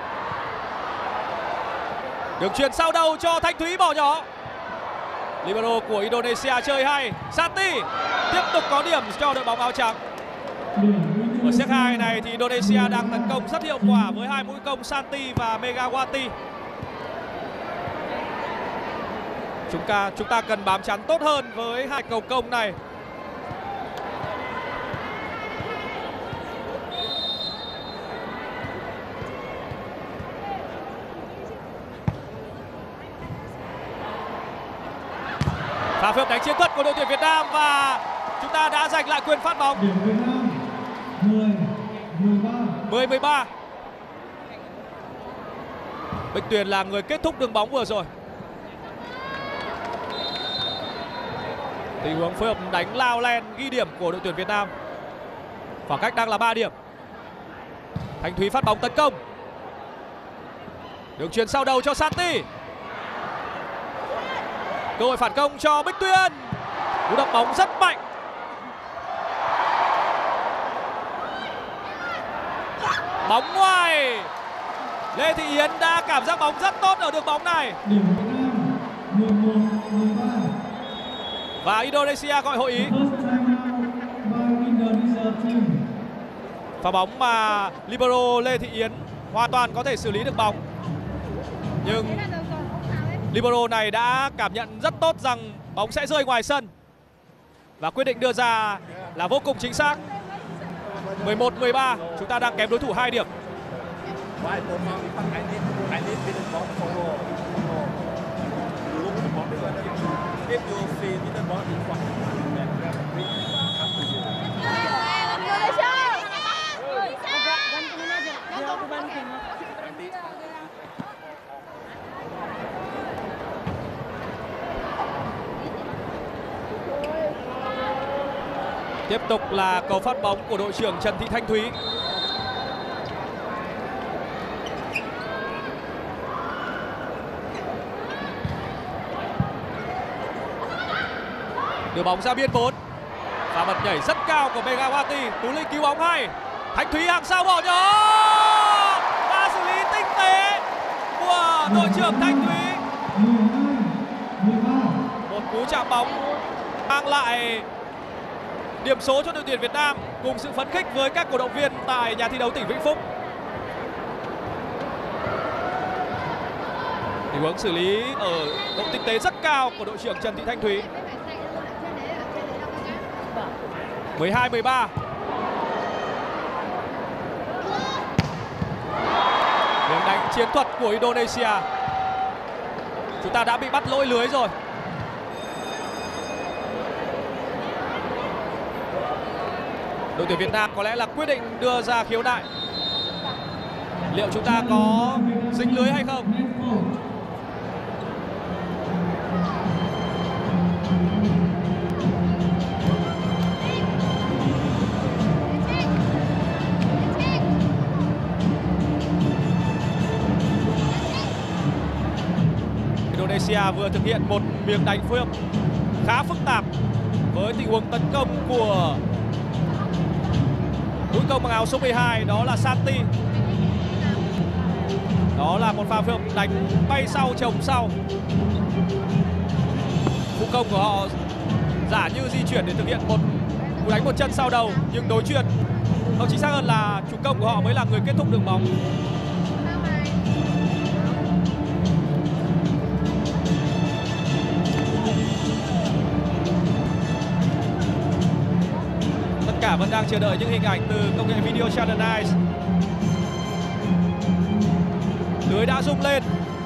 Đường chuyền sau đầu cho Thanh Thúy bỏ nhỏ. Libero của Indonesia chơi hay. Santi tiếp tục có điểm cho đội bóng áo trắng. Ở set 2 này thì Indonesia đang tấn công rất hiệu quả với hai mũi công Santi và Megawati. Chúng ta cần bám chắn tốt hơn với hai cầu công này. Pha phối hợp đánh chiến thuật của đội tuyển Việt Nam và chúng ta đã giành lại quyền phát bóng. Điểm Việt Nam 10-13. Bích Tuyền là người kết thúc đường bóng vừa rồi. Tình huống phối hợp đánh lao len ghi điểm của đội tuyển Việt Nam. Khoảng cách đang là 3 điểm. Thanh Thúy phát bóng tấn công. Đường chuyền sau đầu cho Santi. Cơ hội phản công cho Bích Tuyền. Cú đập bóng rất mạnh. Bóng ngoài. Lê Thị Yến đã cảm giác bóng rất tốt ở đường bóng này. Điểm Việt Nam 11-13. Và Indonesia gọi hội ý. Pha bóng mà libero Lê Thị Yến hoàn toàn có thể xử lý được bóng. Nhưng libero này đã cảm nhận rất tốt rằng bóng sẽ rơi ngoài sân và quyết định đưa ra là vô cùng chính xác. 11-13, chúng ta đang kém đối thủ 2 điểm. Tiếp tục là cầu phát bóng của đội trưởng Trần Thị Thanh Thúy. Đưa bóng ra biên 4. Và bật nhảy rất cao của Megawati. Tú Linh cứu bóng hay. Thanh Thúy hàng sau bỏ nhỏ. Và xử lý tinh tế của đội trưởng Thanh Thúy. Một cú chạm bóng mang lại điểm số cho đội tuyển Việt Nam cùng sự phấn khích với các cổ động viên tại nhà thi đấu tỉnh Vĩnh Phúc. Tình huống xử lý ở độ tinh tế rất cao của đội trưởng Trần Thị Thanh Thúy. 12-13. Đường đánh chiến thuật của Indonesia. Chúng ta đã bị bắt lỗi lưới rồi. Đội tuyển Việt Nam có lẽ là quyết định đưa ra khiếu nại. Liệu chúng ta có dính lưới hay không? Indonesia vừa thực hiện một miếng đánh phối hợp khá phức tạp với tình huống tấn công của mũi công mặc áo số 12, đó là Santi. Đó là một pha phối hợp đánh bay sau chồng sau. Phụ công của họ giả như di chuyển để thực hiện một cú đánh một chân sau đầu, nhưng đối chuyền, không, chính xác hơn là chủ công của họ mới là người kết thúc đường bóng. Tất cả vẫn đang chờ đợi những hình ảnh từ công nghệ video Channel 9. Lưới đã rung lên,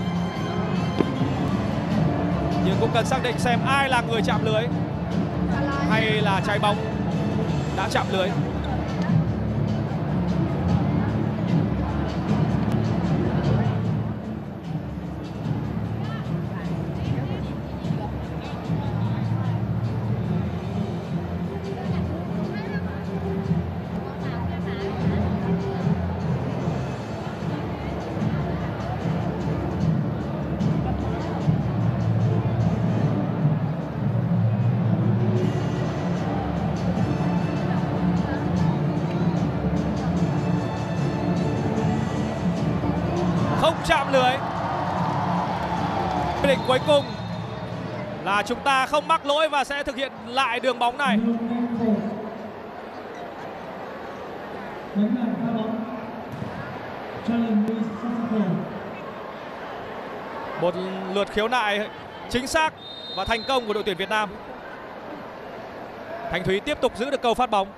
nhưng cũng cần xác định xem ai là người chạm lưới hay là trái bóng đã chạm lưới. Không chạm lưới. Quyết định cuối cùng là chúng ta không mắc lỗi và sẽ thực hiện lại đường bóng này. Một lượt khiếu nại chính xác và thành công của đội tuyển Việt Nam. Thành Thúy tiếp tục giữ được cầu phát bóng.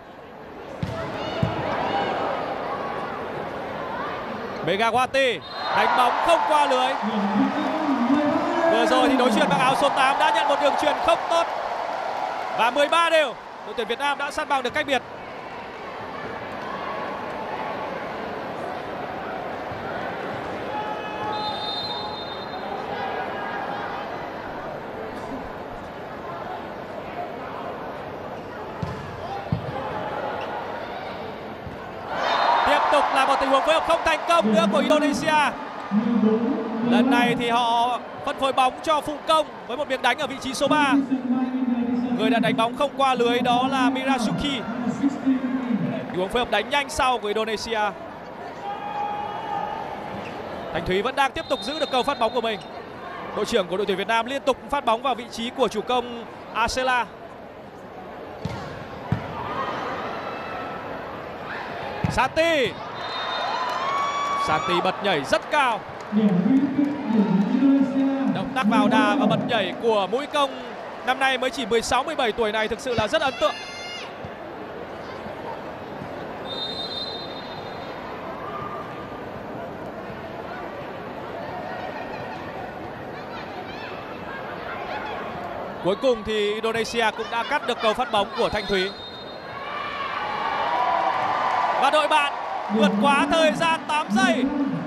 Megawati đánh bóng không qua lưới. Vừa rồi thì đối chuyền mặc áo số 8 đã nhận một đường chuyền không tốt. Và 13 đều, đội tuyển Việt Nam đã san bằng được cách biệt. Tiếp tục là một tình huống phối hợp không thành công nữa của Indonesia. Lần này thì họ phân phối bóng cho phụ công với một miếng đánh ở vị trí số 3. Người đã đánh bóng không qua lưới đó là Mirasuki. Tình huống phối hợp đánh nhanh sau của Indonesia. Thành Thúy vẫn đang tiếp tục giữ được cầu phát bóng của mình. Đội trưởng của đội tuyển Việt Nam liên tục phát bóng vào vị trí của chủ công Asela. Santi. Santi bật nhảy rất cao. Động tác vào đà và bật nhảy của mũi công năm nay mới chỉ 16-17 tuổi này thực sự là rất ấn tượng. Cuối cùng thì Indonesia cũng đã cắt được cầu phát bóng của Thanh Thúy. Và đội bạn vượt quá thời gian 8 giây.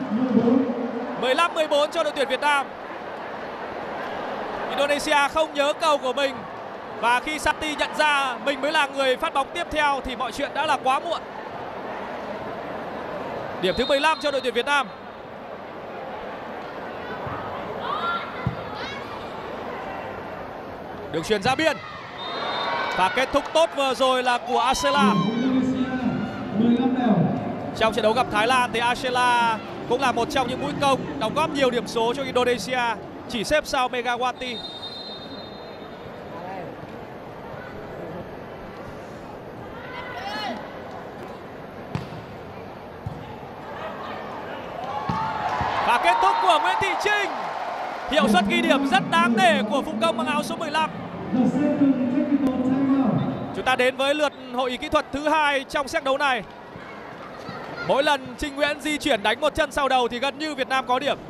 15-14 cho đội tuyển Việt Nam. Indonesia không nhớ cầu của mình. Và khi Santi nhận ra mình mới là người phát bóng tiếp theo thì mọi chuyện đã là quá muộn. Điểm thứ 15 cho đội tuyển Việt Nam. Đường chuyền ra biên. Và kết thúc tốt vừa rồi là của Asela. Trong trận đấu gặp Thái Lan thì Asela cũng là một trong những mũi công đóng góp nhiều điểm số cho Indonesia, chỉ xếp sau Megawati. Và kết thúc của Nguyễn Thị Trinh. Hiệu suất ghi điểm rất đáng nể của phụ công mang áo số 15. Chúng ta đến với lượt hội ý kỹ thuật thứ 2 trong set đấu này. Mỗi lần Trinh Nguyễn di chuyển đánh một chân sau đầu thì gần như Việt Nam có điểm.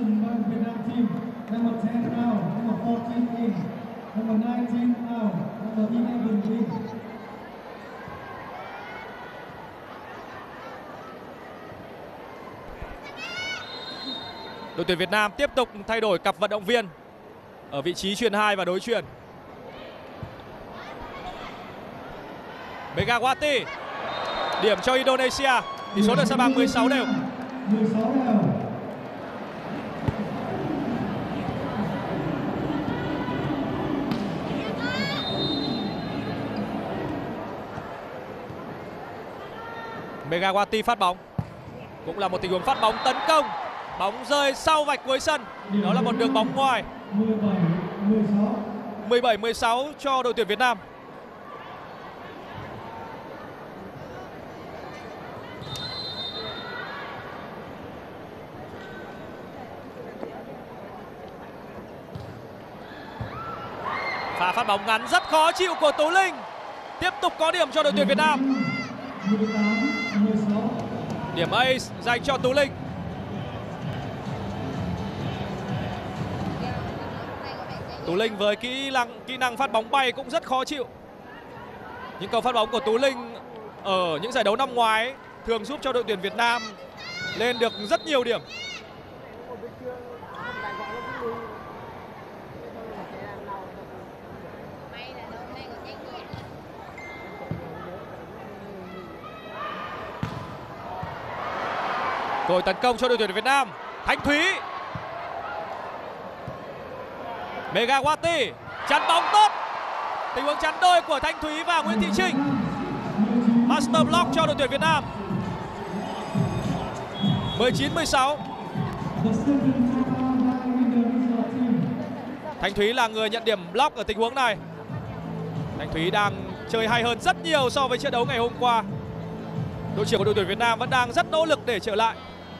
decision by Vietnam team. Number 10 out, number 14 in, number 19 out, number 11 in. Đội tuyển Việt Nam tiếp tục thay đổi cặp vận động viên ở vị trí chuyền 2 và đối chuyền. Megawati điểm cho Indonesia, tỷ số được san bằng 16 đều. 16 đều. Megawati phát bóng, cũng là một tình huống phát bóng tấn công, bóng rơi sau vạch cuối sân, đó là một đường bóng ngoài. 17-16 cho đội tuyển Việt Nam. Pha phát bóng ngắn rất khó chịu của Tú Linh, tiếp tục có điểm cho đội tuyển Việt Nam. 18-16. Điểm ace dành cho Tú Linh. Tú Linh với kỹ năng phát bóng bay cũng rất khó chịu. Những cầu phát bóng của Tú Linh ở những giải đấu năm ngoái thường giúp cho đội tuyển Việt Nam lên được rất nhiều điểm. Cơ hội tấn công cho đội tuyển Việt Nam. Thanh Thúy, Megawati chắn bóng tốt, tình huống chắn đôi của Thanh Thúy và Nguyễn Thị Trinh. Master block cho đội tuyển Việt Nam. 19-16. Thanh Thúy là người nhận điểm block ở tình huống này. Thanh Thúy đang chơi hay hơn rất nhiều so với trận đấu ngày hôm qua. Đội trưởng của đội tuyển Việt Nam vẫn đang rất nỗ lực để trở lại.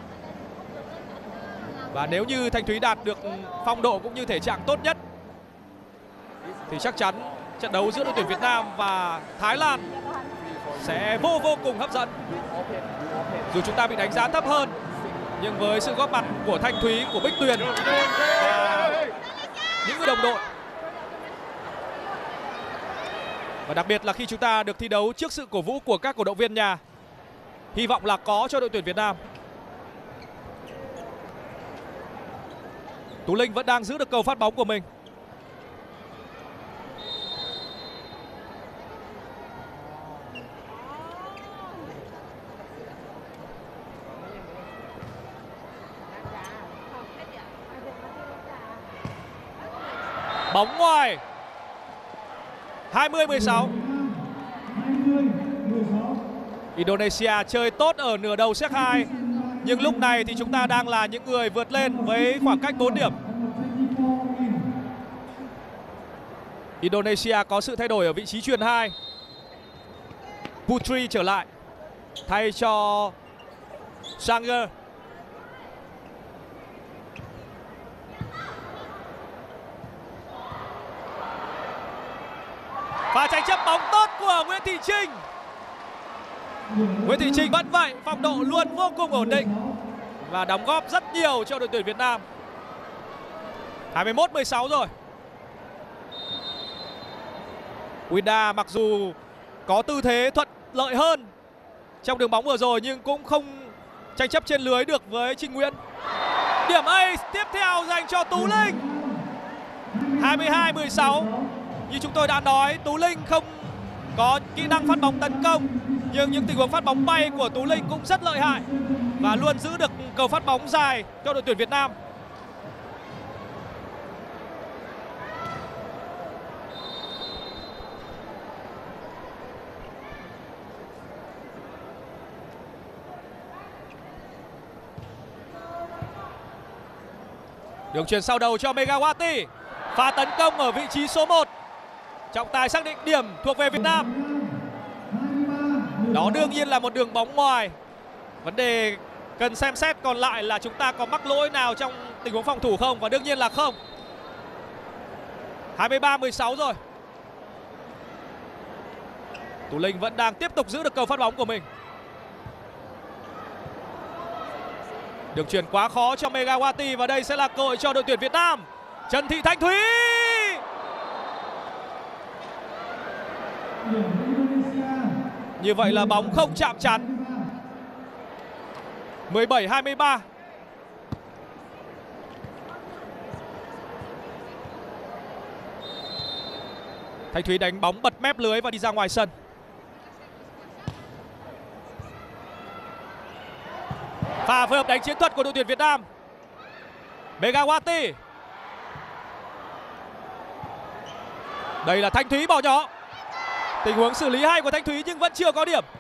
Và nếu như Thanh Thúy đạt được phong độ cũng như thể trạng tốt nhất thì chắc chắn trận đấu giữa đội tuyển Việt Nam và Thái Lan sẽ vô cùng hấp dẫn. Dù chúng ta bị đánh giá thấp hơn, nhưng với sự góp mặt của Thanh Thúy, của Bích Tuyền và những người đồng đội, và đặc biệt là khi chúng ta được thi đấu trước sự cổ vũ của các cổ động viên nhà, hy vọng là có cho đội tuyển Việt Nam. Tú Linh vẫn đang giữ được cầu phát bóng của mình. Bóng ngoài. 20-16. Indonesia chơi tốt ở nửa đầu set 2, nhưng lúc này thì chúng ta đang là những người vượt lên với khoảng cách 4 điểm. Indonesia có sự thay đổi ở vị trí chuyền 2. Putri trở lại thay cho Sanger. Pha tranh chấp bóng tốt của Nguyễn Thị Trinh. Nguyễn Thị Trinh vẫn vậy, phong độ luôn vô cùng ổn định và đóng góp rất nhiều cho đội tuyển Việt Nam. 21-16 rồi. Winda mặc dù có tư thế thuận lợi hơn trong đường bóng vừa rồi nhưng cũng không tranh chấp trên lưới được với Trinh Nguyễn. Điểm ace tiếp theo dành cho Tú Linh. 22-16. Như chúng tôi đã nói, Tú Linh không có kỹ năng phát bóng tấn công, nhưng những tình huống phát bóng bay của Tú Linh cũng rất lợi hại và luôn giữ được cầu phát bóng dài cho đội tuyển Việt Nam. Đường chuyền sau đầu cho Megawati. Pha tấn công ở vị trí số 1. Trọng tài xác định điểm thuộc về Việt Nam. Đó đương nhiên là một đường bóng ngoài. Vấn đề cần xem xét còn lại là chúng ta có mắc lỗi nào trong tình huống phòng thủ không, và đương nhiên là không. 23-16 rồi. Tú Linh vẫn đang tiếp tục giữ được cầu phát bóng của mình. Đường chuyền quá khó cho Megawati và đây sẽ là cơ hội cho đội tuyển Việt Nam. Trần Thị Thanh Thúy. Như vậy là bóng không chạm chắn. 17-23. Thanh Thúy đánh bóng bật mép lưới và đi ra ngoài sân. Pha phối hợp đánh chiến thuật của đội tuyển Việt Nam. Megawati. Đây là Thanh Thúy bỏ nhỏ. Tình huống xử lý hay của Thanh Thúy nhưng vẫn chưa có điểm.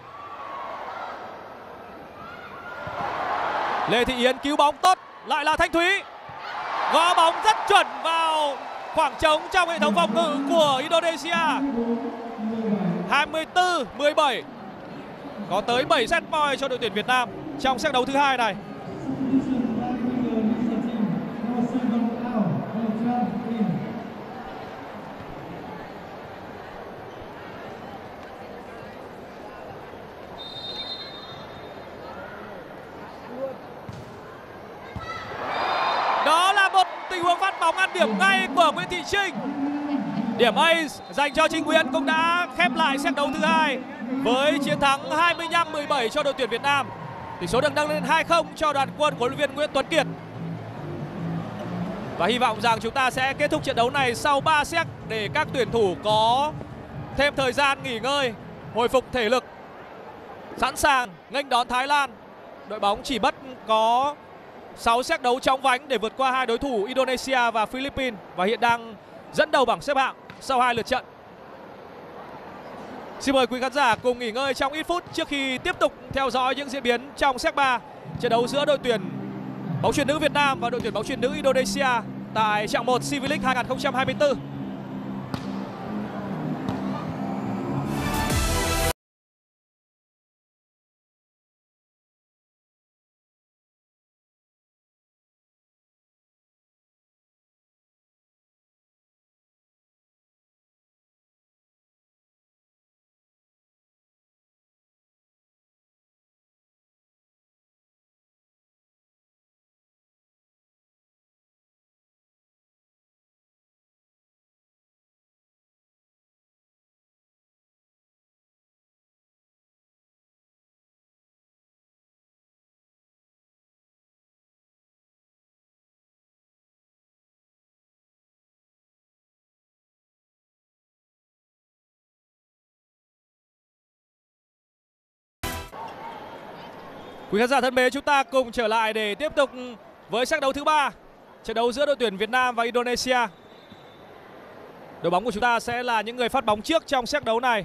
Lê Thị Yến cứu bóng tốt. Lại là Thanh Thúy. Gõ bóng rất chuẩn vào khoảng trống trong hệ thống phòng ngự của Indonesia. 24-17. Có tới 7 set point cho đội tuyển Việt Nam trong set đấu thứ hai này. Đó là một tình huống phát bóng ăn điểm ngay của Nguyễn Thị Trinh. Điểm ace dành cho Trinh Nguyễn cũng đã khép lại set đấu thứ hai với chiến thắng 25-17 cho đội tuyển Việt Nam. Tỷ số được nâng lên 2-0 cho đoàn quân của huấn luyện viên Nguyễn Tuấn Kiệt. Và hy vọng rằng chúng ta sẽ kết thúc trận đấu này sau 3 set để các tuyển thủ có thêm thời gian nghỉ ngơi, hồi phục thể lực, sẵn sàng nghênh đón Thái Lan. Đội bóng chỉ mất có 6 set đấu chóng vánh để vượt qua hai đối thủ Indonesia và Philippines và hiện đang dẫn đầu bảng xếp hạng sau 2 lượt trận. Xin mời quý khán giả cùng nghỉ ngơi trong ít phút trước khi tiếp tục theo dõi những diễn biến trong set 3 trận đấu giữa đội tuyển bóng chuyền nữ Việt Nam và đội tuyển bóng chuyền nữ Indonesia tại trạng 1 C V-League 2024. Quý khán giả thân mến, chúng ta cùng trở lại để tiếp tục với set đấu thứ 3, trận đấu giữa đội tuyển Việt Nam và Indonesia. Đội bóng của chúng ta sẽ là những người phát bóng trước trong set đấu này.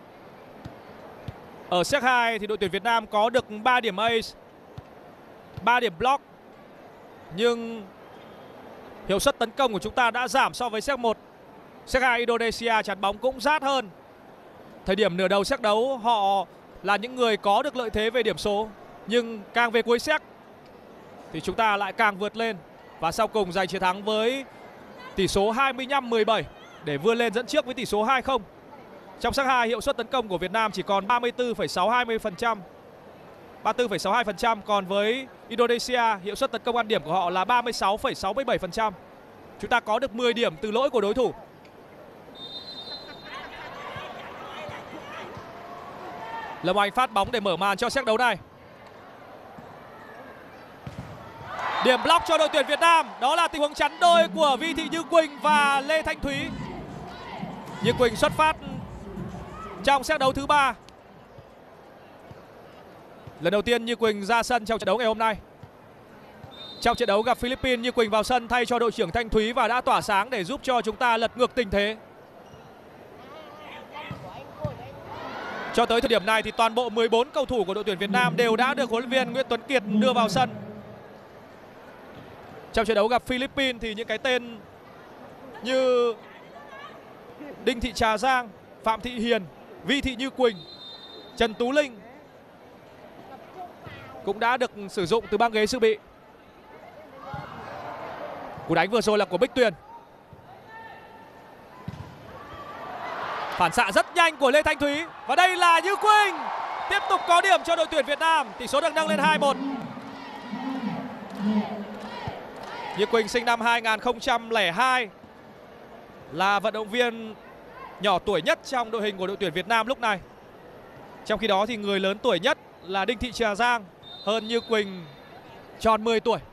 Ở set 2 thì đội tuyển Việt Nam có được 3 điểm ace, 3 điểm block. Nhưng hiệu suất tấn công của chúng ta đã giảm so với set 1. Set 2 Indonesia chắn bóng cũng rát hơn. Thời điểm nửa đầu set đấu họ là những người có được lợi thế về điểm số. Nhưng càng về cuối set thì chúng ta lại càng vượt lên và sau cùng giành chiến thắng với tỷ số 25-17 để vươn lên dẫn trước với tỷ số 2-0. Trong set 2 hiệu suất tấn công của Việt Nam chỉ còn 34,62%, 34,62%, còn với Indonesia hiệu suất tấn công ăn điểm của họ là 36,67%. Chúng ta có được 10 điểm từ lỗi của đối thủ. Lâm Anh phát bóng để mở màn cho set đấu này. Điểm block cho đội tuyển Việt Nam. Đó là tình huống chắn đôi của Vi Thị Như Quỳnh và Lê Thanh Thúy. Như Quỳnh xuất phát trong set đấu thứ 3. Lần đầu tiên Như Quỳnh ra sân trong trận đấu ngày hôm nay. Trong trận đấu gặp Philippines, Như Quỳnh vào sân thay cho đội trưởng Thanh Thúy và đã tỏa sáng để giúp cho chúng ta lật ngược tình thế. Cho tới thời điểm này thì toàn bộ 14 cầu thủ của đội tuyển Việt Nam đều đã được huấn luyện viên Nguyễn Tuấn Kiệt đưa vào sân. Trong trận đấu gặp Philippines thì những cái tên như Đinh Thị Trà Giang, Phạm Thị Hiền, Vi Thị Như Quỳnh, Trần Tú Linh cũng đã được sử dụng từ băng ghế dự bị. Cú đánh vừa rồi là của Bích Tuyền. Phản xạ rất nhanh của Lê Thanh Thúy. Và đây là Như Quỳnh. Tiếp tục có điểm cho đội tuyển Việt Nam. Tỷ số được nâng lên 2-1. Như Quỳnh sinh năm 2002, là vận động viên nhỏ tuổi nhất trong đội hình của đội tuyển Việt Nam lúc này. Trong khi đó thì người lớn tuổi nhất là Đinh Thị Trà Giang, hơn Như Quỳnh tròn 10 tuổi.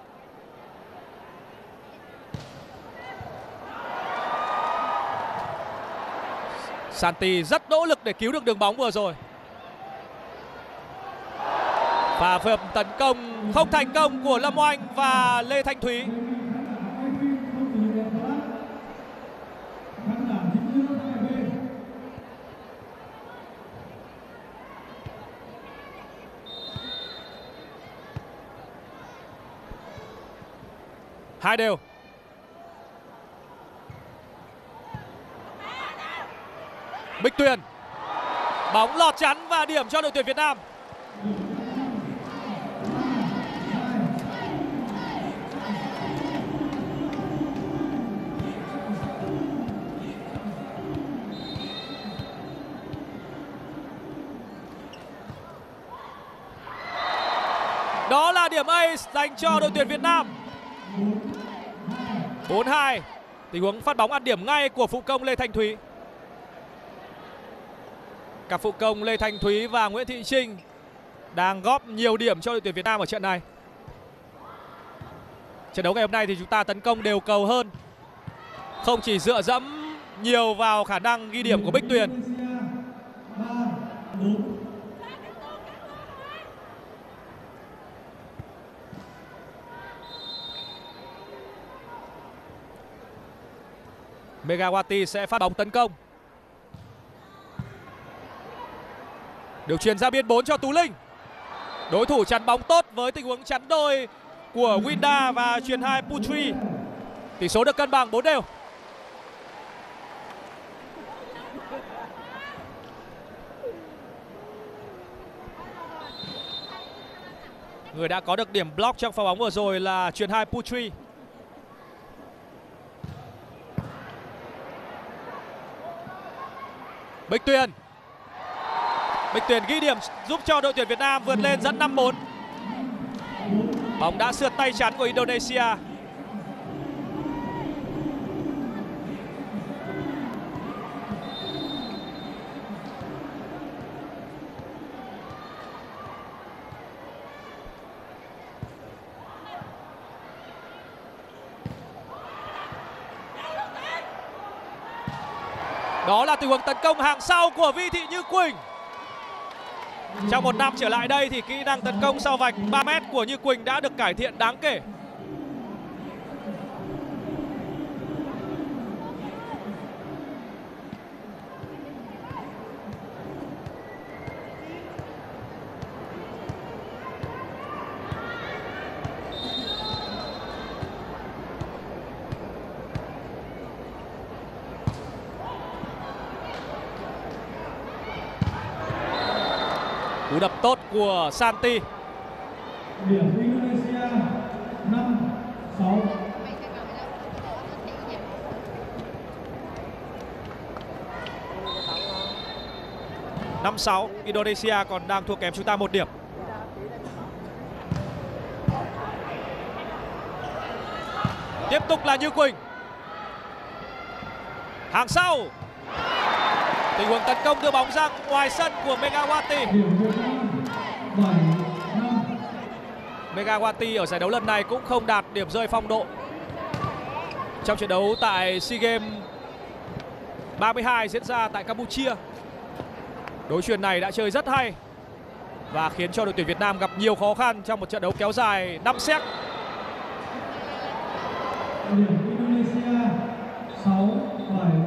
Santi rất nỗ lực để cứu được đường bóng vừa rồi. Và phối hợp tấn công không thành công của Lâm Oanh và Lê Thanh Thúy. Hai đều. Bích Tuyền, bóng lọt chắn và điểm cho đội tuyển Việt Nam. Đó là điểm ace dành cho đội tuyển Việt Nam. 4-2. Tình huống phát bóng ăn điểm ngay của phụ công Lê Thanh Thúy. Cặp phụ công Lê Thanh Thúy và Nguyễn Thị Trinh đang góp nhiều điểm cho đội tuyển Việt Nam ở trận này. Trận đấu ngày hôm nay thì chúng ta tấn công đều cầu hơn, không chỉ dựa dẫm nhiều vào khả năng ghi điểm của Bích Tuyền. Megawati sẽ phát bóng tấn công. Điều chuyền ra biên 4 cho Tú Linh. Đối thủ chắn bóng tốt với tình huống chắn đôi của Winda và chuyền 2 Putri. Tỷ số được cân bằng 4 đều. Người đã có được điểm block trong pha bóng vừa rồi là chuyền 2 Putri. Bích Tuyền. Bích Tuyền ghi điểm giúp cho đội tuyển Việt Nam vượt lên dẫn 5-4. Bóng đã sượt tay chắn của Indonesia. Đó là tình huống tấn công hàng sau của Vi Thị Như Quỳnh. Trong một năm trở lại đây thì kỹ năng tấn công sau vạch 3m của Như Quỳnh đã được cải thiện đáng kể. Cú đập tốt của Santi. Điểm Indonesia 5-6. Năm 6, Indonesia còn đang thua kém chúng ta 1 điểm. Tiếp tục là Như Quỳnh. Hàng sau. Tình huống tấn công đưa bóng ra ngoài sân của Megawati. Megawati ở giải đấu lần này cũng không đạt điểm rơi phong độ. Trong trận đấu tại SEA Games 32 diễn ra tại Campuchia, đối chuyền này đã chơi rất hay và khiến cho đội tuyển Việt Nam gặp nhiều khó khăn trong một trận đấu kéo dài 5 set. Indonesia 6-7.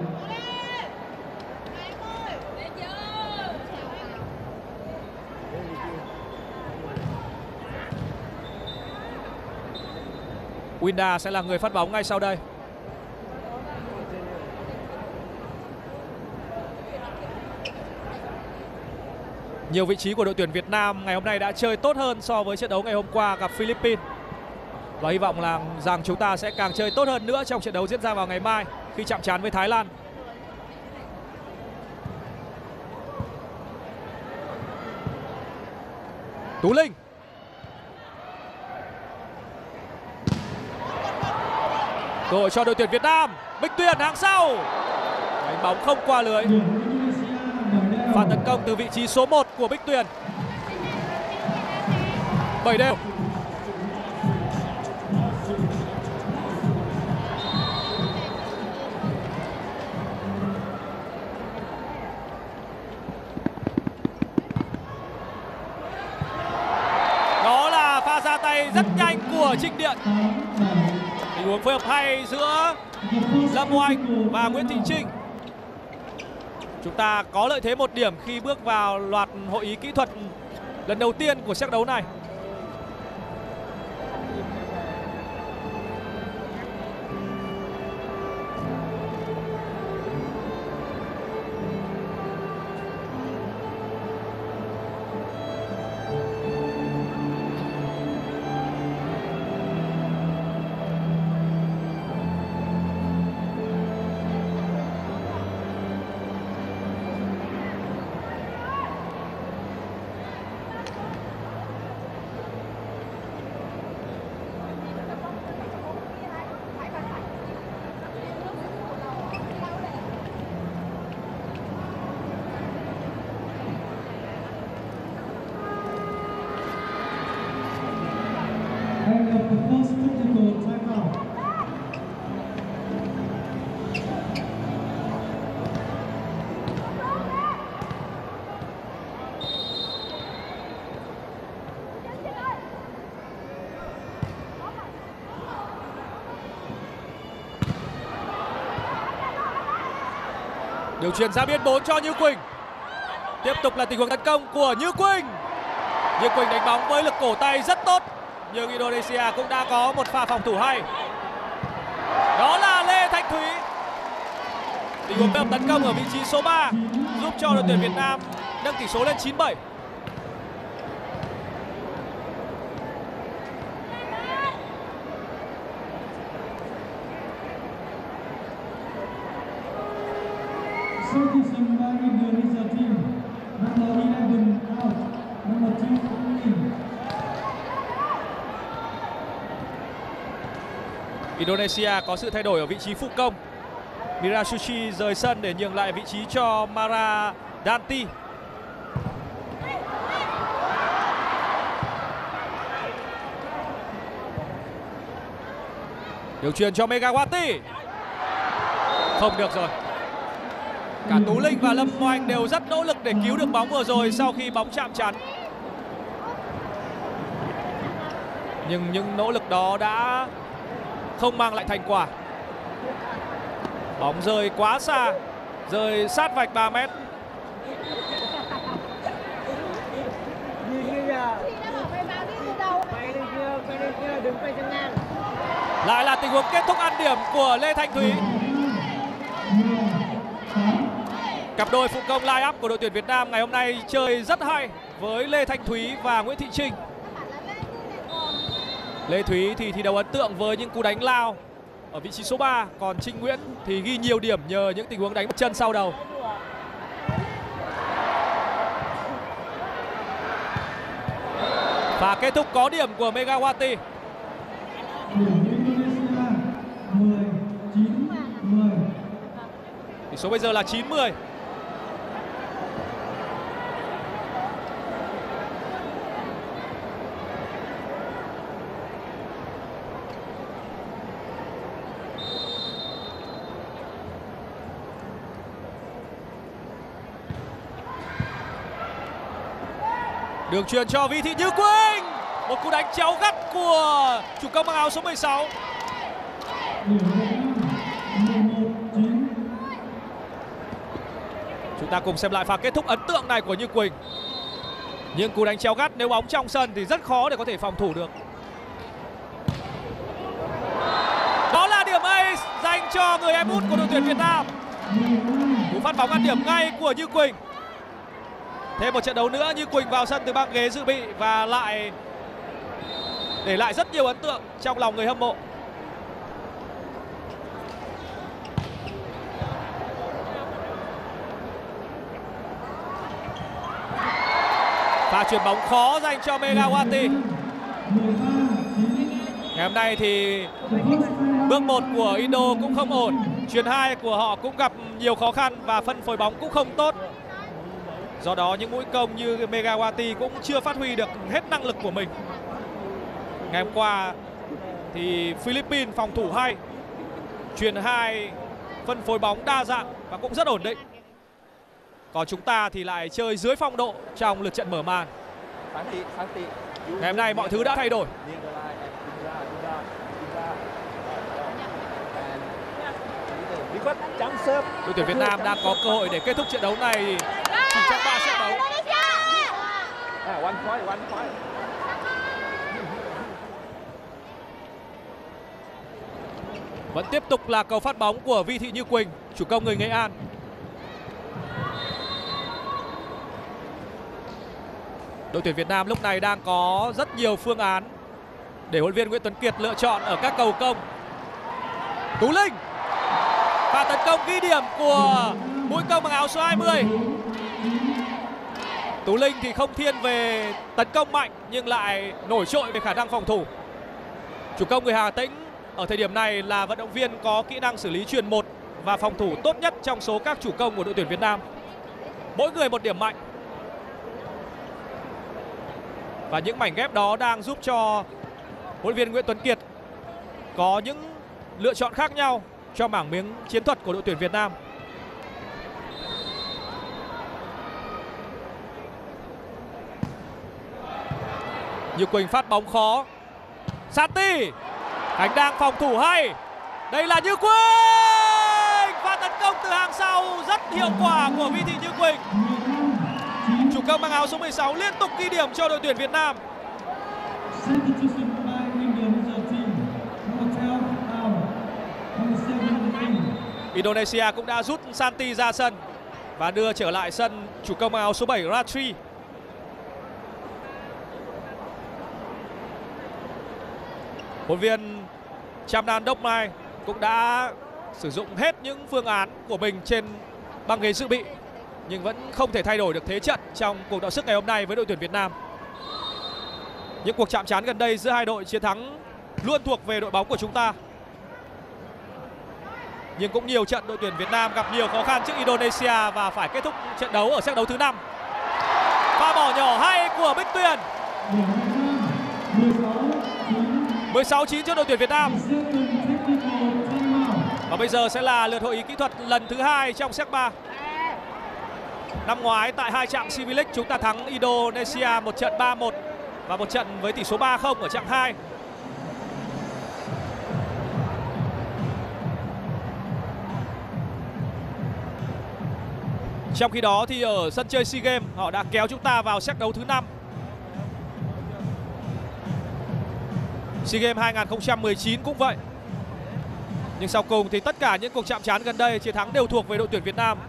Winda sẽ là người phát bóng ngay sau đây. Nhiều vị trí của đội tuyển Việt Nam ngày hôm nay đã chơi tốt hơn so với trận đấu ngày hôm qua gặp Philippines. Và hy vọng là rằng chúng ta sẽ càng chơi tốt hơn nữa trong trận đấu diễn ra vào ngày mai khi chạm trán với Thái Lan. Tú Linh. Cơ hội cho đội tuyển Việt Nam. Bích Tuyền hàng sau. Đánh bóng không qua lưới. Pha tấn công từ vị trí số 1 của Bích Tuyền. 7 đều. Đó là pha ra tay rất nhanh của Trịnh Điện. Tình huống phối hợp hay giữa Lâm Oanh và Nguyễn Thị Trinh. Chúng ta có lợi thế 1 điểm khi bước vào loạt hội ý kỹ thuật lần đầu tiên của trận đấu này. End of the first technical timeout. Điều chuyền ra biên 4 cho Như Quỳnh. Tiếp tục là tình huống tấn công của Như Quỳnh. Như Quỳnh đánh bóng với lực cổ tay rất tốt, nhưng Indonesia cũng đã có một pha phòng thủ hay. Đó là Lê Thanh Thúy. Tình huống tấn công ở vị trí số 3 giúp cho đội tuyển Việt Nam nâng tỷ số lên 9-7. Servicing by Indonesia team. Number 11 out. Number 2 in. Indonesia có sự thay đổi ở vị trí phụ công. Mirasuchi rời sân để nhường lại vị trí cho Mara Danti. Điều chuyền cho Megawati. Không được rồi. Cả Tú Linh và Lâm Oanh đều rất nỗ lực để cứu được bóng vừa rồi sau khi bóng chạm chắn. Nhưng những nỗ lực đó đã không mang lại thành quả. Bóng rơi quá xa, rơi sát vạch 3 mét. Lại là tình huống kết thúc ăn điểm của Lê Thanh Thúy. Cặp đôi phụ công line up của đội tuyển Việt Nam ngày hôm nay chơi rất hay với Lê Thanh Thúy và Nguyễn Thị Trinh. Lê Thúy thì thi đấu ấn tượng với những cú đánh lao ở vị trí số 3, còn Trinh Nguyễn thì ghi nhiều điểm nhờ những tình huống đánh chân sau đầu. Và kết thúc có điểm của Megawati. Tỷ số bây giờ là 9-10. Đường chuyền cho Vi Thị Như Quỳnh. Một cú đánh chéo gắt của chủ công mang áo số 16. Chúng ta cùng xem lại pha kết thúc ấn tượng này của Như Quỳnh. Nhưng cú đánh chéo gắt nếu bóng trong sân thì rất khó để có thể phòng thủ được. Đó là điểm ace dành cho người em út của đội tuyển Việt Nam. Cú phát bóng ăn điểm ngay của Như Quỳnh. Thêm một trận đấu nữa, Như Quỳnh vào sân từ băng ghế dự bị và lại để lại rất nhiều ấn tượng trong lòng người hâm mộ. Pha chuyền bóng khó dành cho Megawati. Ngày hôm nay thì bước 1 của Indo cũng không ổn, chuyền 2 của họ cũng gặp nhiều khó khăn và phân phối bóng cũng không tốt. Do đó những mũi công như Megawati cũng chưa phát huy được hết năng lực của mình. Ngày hôm qua thì Philippines phòng thủ hay, chuyền 2, phân phối bóng đa dạng và cũng rất ổn định. Còn chúng ta thì lại chơi dưới phong độ trong lượt trận mở màn. Ngày hôm nay mọi thứ đã thay đổi. Đội tuyển Việt Nam đang có cơ hội để kết thúc trận đấu này chỉ trong 3 set đấu. Vẫn tiếp tục là cầu phát bóng của Vi Thị Như Quỳnh, chủ công người Nghệ An. Đội tuyển Việt Nam lúc này đang có rất nhiều phương án để huấn luyện viên Nguyễn Tuấn Kiệt lựa chọn ở các cầu công. Tú Linh, pha tấn công ghi điểm của mũi công bằng áo số 20. Tú Linh thì không thiên về tấn công mạnh nhưng lại nổi trội về khả năng phòng thủ. Chủ công người Hà Tĩnh ở thời điểm này là vận động viên có kỹ năng xử lý chuyền 1 và phòng thủ tốt nhất trong số các chủ công của đội tuyển Việt Nam. Mỗi người một điểm mạnh. Và những mảnh ghép đó đang giúp cho huấn luyện viên Nguyễn Tuấn Kiệt có những lựa chọn khác nhau cho mảng miếng chiến thuật của đội tuyển Việt Nam. Như Quỳnh phát bóng khó. Santi, Khánh đang phòng thủ hay. Đây là Như Quỳnh, pha tấn công từ hàng sau rất hiệu quả của Vi Thị Như Quỳnh. Chủ công mang áo số 16 liên tục ghi điểm cho đội tuyển Việt Nam. Indonesia cũng đã rút Santi ra sân và đưa trở lại sân chủ công mang áo số 7 Ratri. Huấn luyện viên Chamnan Dokmai cũng đã sử dụng hết những phương án của mình trên băng ghế dự bị nhưng vẫn không thể thay đổi được thế trận trong cuộc đọ sức ngày hôm nay với đội tuyển Việt Nam. Những cuộc chạm trán gần đây giữa hai đội chiến thắng luôn thuộc về đội bóng của chúng ta. Nhưng cũng nhiều trận đội tuyển Việt Nam gặp nhiều khó khăn trước Indonesia và phải kết thúc trận đấu ở set đấu thứ 5. Pha bỏ nhỏ hay của Bích Tuyền. 16-9 cho đội tuyển Việt Nam. Và bây giờ sẽ là lượt hội ý kỹ thuật lần thứ 2 trong set 3. Năm ngoái tại 2 chặng CV League chúng ta thắng Indonesia một trận 3-1 và một trận với tỷ số 3-0 ở chặng 2. Trong khi đó thì ở sân chơi SEA Games họ đã kéo chúng ta vào set đấu thứ 5. SEA Games 2019 cũng vậy. Nhưng sau cùng thì tất cả những cuộc chạm trán gần đây chiến thắng đều thuộc về đội tuyển Việt Nam.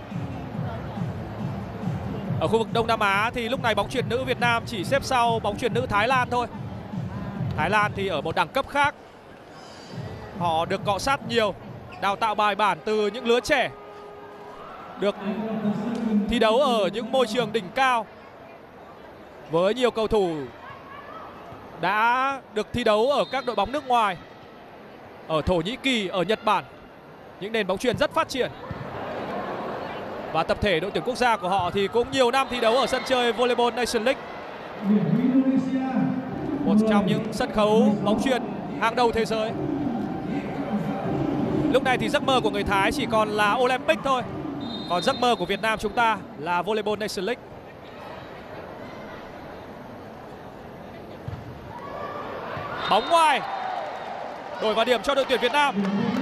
Ở khu vực Đông Nam Á thì lúc này bóng chuyền nữ Việt Nam chỉ xếp sau bóng chuyền nữ Thái Lan thôi. Thái Lan thì ở một đẳng cấp khác. Họ được cọ sát nhiều, đào tạo bài bản từ những lứa trẻ, được thi đấu ở những môi trường đỉnh cao với nhiều cầu thủ đã được thi đấu ở các đội bóng nước ngoài, ở Thổ Nhĩ Kỳ, ở Nhật Bản. Những nền bóng chuyền rất phát triển. Và tập thể đội tuyển quốc gia của họ thì cũng nhiều năm thi đấu ở sân chơi Volleyball Nation League, một trong những sân khấu bóng chuyền hàng đầu thế giới. Lúc này thì giấc mơ của người Thái chỉ còn là Olympic thôi. Còn giấc mơ của Việt Nam chúng ta là Volleyball Nation League. Bóng ngoài, đổi vào điểm cho đội tuyển Việt Nam.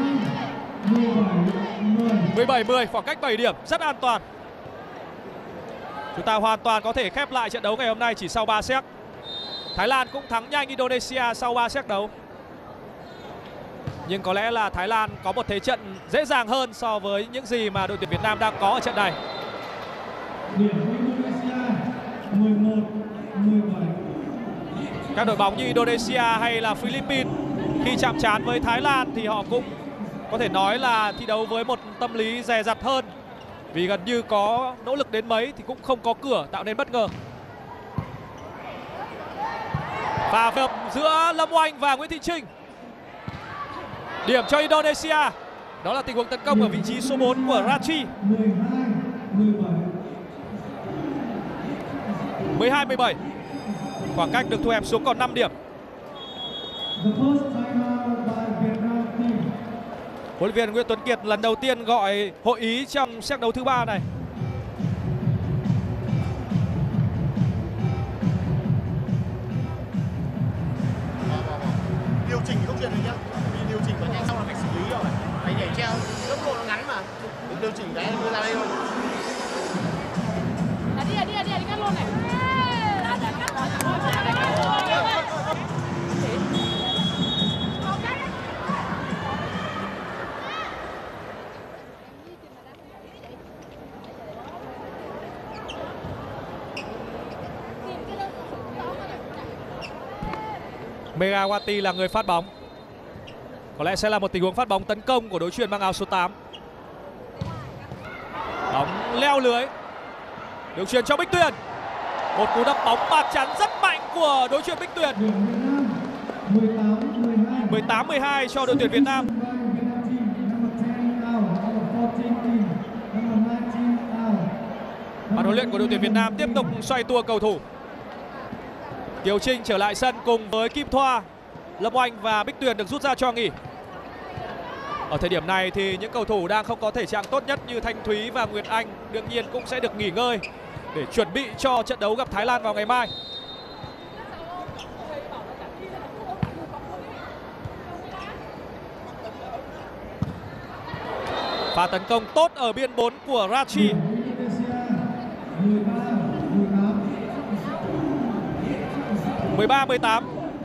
17-10, khoảng cách 7 điểm, rất an toàn. Chúng ta hoàn toàn có thể khép lại trận đấu ngày hôm nay chỉ sau 3 set. Thái Lan cũng thắng nhanh Indonesia sau 3 set đấu. Nhưng có lẽ là Thái Lan có một thế trận dễ dàng hơn so với những gì mà đội tuyển Việt Nam đang có ở trận này. Các đội bóng như Indonesia hay là Philippines khi chạm trán với Thái Lan thì họ cũng có thể nói là thi đấu với một tâm lý dè dặt hơn. Vì gần như có nỗ lực đến mấy thì cũng không có cửa tạo nên bất ngờ. Pha phối hợp giữa Lâm Oanh và Nguyễn Thị Trinh. Điểm cho Indonesia. Đó là tình huống tấn công ở vị trí số 4 của Ratri. 12-17. Khoảng cách được thu hẹp xuống còn 5 điểm. Huấn luyện viên Nguyễn Tuấn Kiệt lần đầu tiên gọi hội ý trong set đấu thứ 3 này. Điều chỉnh câu chuyện này nhá. Vì điều chỉnh quá nhanh xong là phải xử lý rồi. Phải nhảy treo, tốc độ nó ngắn mà. Điều chỉnh cái đưa ra đây thôi. Đi cắt luôn này. Megawati là người phát bóng. Có lẽ sẽ là một tình huống phát bóng tấn công của đối chuyền mang áo số 8. Bóng leo lưới. Đường chuyền cho Bích Tuyền. Một cú đập bóng bạt chắn rất mạnh của đối chuyền Bích Tuyền. 18-12 cho đội tuyển Việt Nam. Ban huấn luyện của đội tuyển Việt Nam tiếp tục xoay tua cầu thủ. Kiều Trinh trở lại sân cùng với Kim Thoa. Lâm Oanh và Bích Tuyền được rút ra cho nghỉ. Ở thời điểm này thì những cầu thủ đang không có thể trạng tốt nhất như Thanh Thúy và Nguyệt Anh đương nhiên cũng sẽ được nghỉ ngơi để chuẩn bị cho trận đấu gặp Thái Lan vào ngày mai. Pha tấn công tốt ở biên 4 của Ratri. 13-18.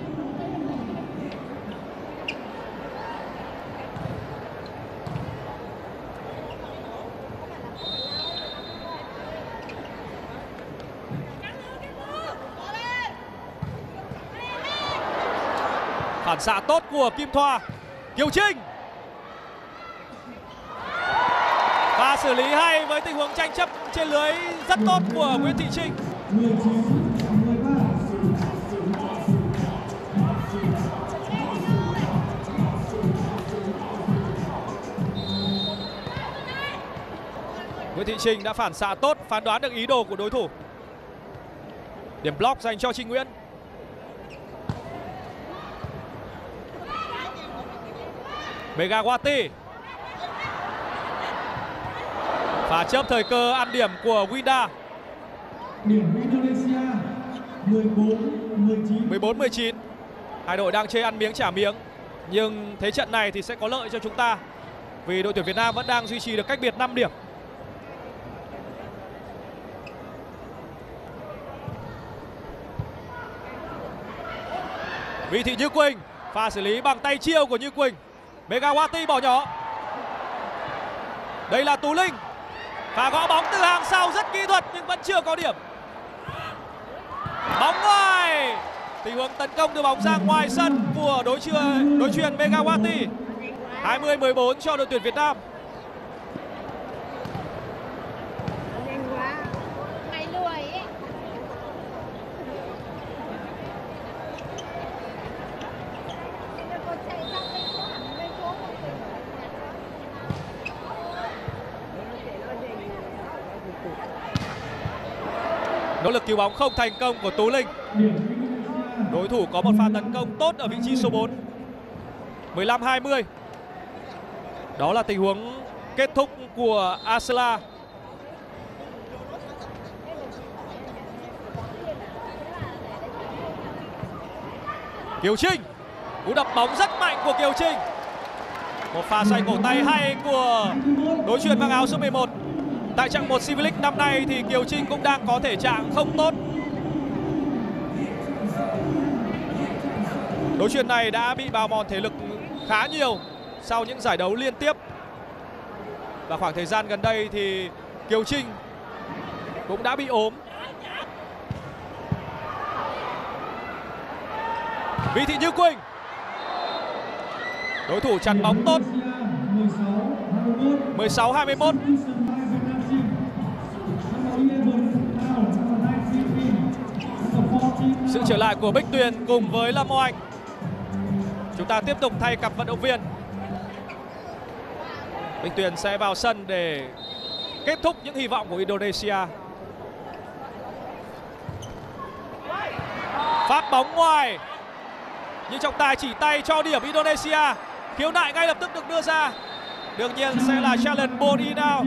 Phản xạ tốt của Kim Thoa. Kiều Trinh. Và xử lý hay với tình huống tranh chấp trên lưới rất tốt của Nguyễn Thị Trinh. Nguyễn Thị Trinh đã phản xạ tốt, phán đoán được ý đồ của đối thủ. Điểm block dành cho Trinh Nguyễn. Megawati. Pha chớp thời cơ ăn điểm của Winda. Điểm Indonesia 14-19. Hai đội đang chơi ăn miếng trả miếng. Nhưng thế trận này thì sẽ có lợi cho chúng ta, vì đội tuyển Việt Nam vẫn đang duy trì được cách biệt 5 điểm. Vi Thị Như Quỳnh. Pha xử lý bằng tay chiêu của Như Quỳnh. Megawati bỏ nhỏ. Đây là Tú Linh. Pha gõ bóng từ hàng sau rất kỹ thuật nhưng vẫn chưa có điểm. Bóng ngoài. Tình huống tấn công đưa bóng ra ngoài sân của đối chuyền Megawati. 20-14 cho đội tuyển Việt Nam. Mày lười ấy. Nỗ lực cứu bóng không thành công của Tú Linh. Đối thủ có một pha tấn công tốt ở vị trí số 4. 15-20. Đó là tình huống kết thúc của Asela. Kiều Trinh. Cú đập bóng rất mạnh của Kiều Trinh. Một pha xoay cổ tay hay của đối chuyền mang áo số 11. Tại trận 1 C-League năm nay thì Kiều Trinh cũng đang có thể trạng không tốt. Đối chuyền này đã bị bào mòn thể lực khá nhiều sau những giải đấu liên tiếp. Và khoảng thời gian gần đây thì Kiều Trinh cũng đã bị ốm. Vi Thị Như Quỳnh. Đối thủ chặn bóng tốt. 16-21. Sự trở lại của Bích Tuyền cùng với Lâm Oanh. Chúng ta tiếp tục thay cặp vận động viên. Bích Tuyền sẽ vào sân để kết thúc những hy vọng của Indonesia. Phát bóng ngoài, nhưng trọng tài chỉ tay cho điểm Indonesia. Khiếu nại ngay lập tức được đưa ra. Đương nhiên sẽ là challenge ball in out.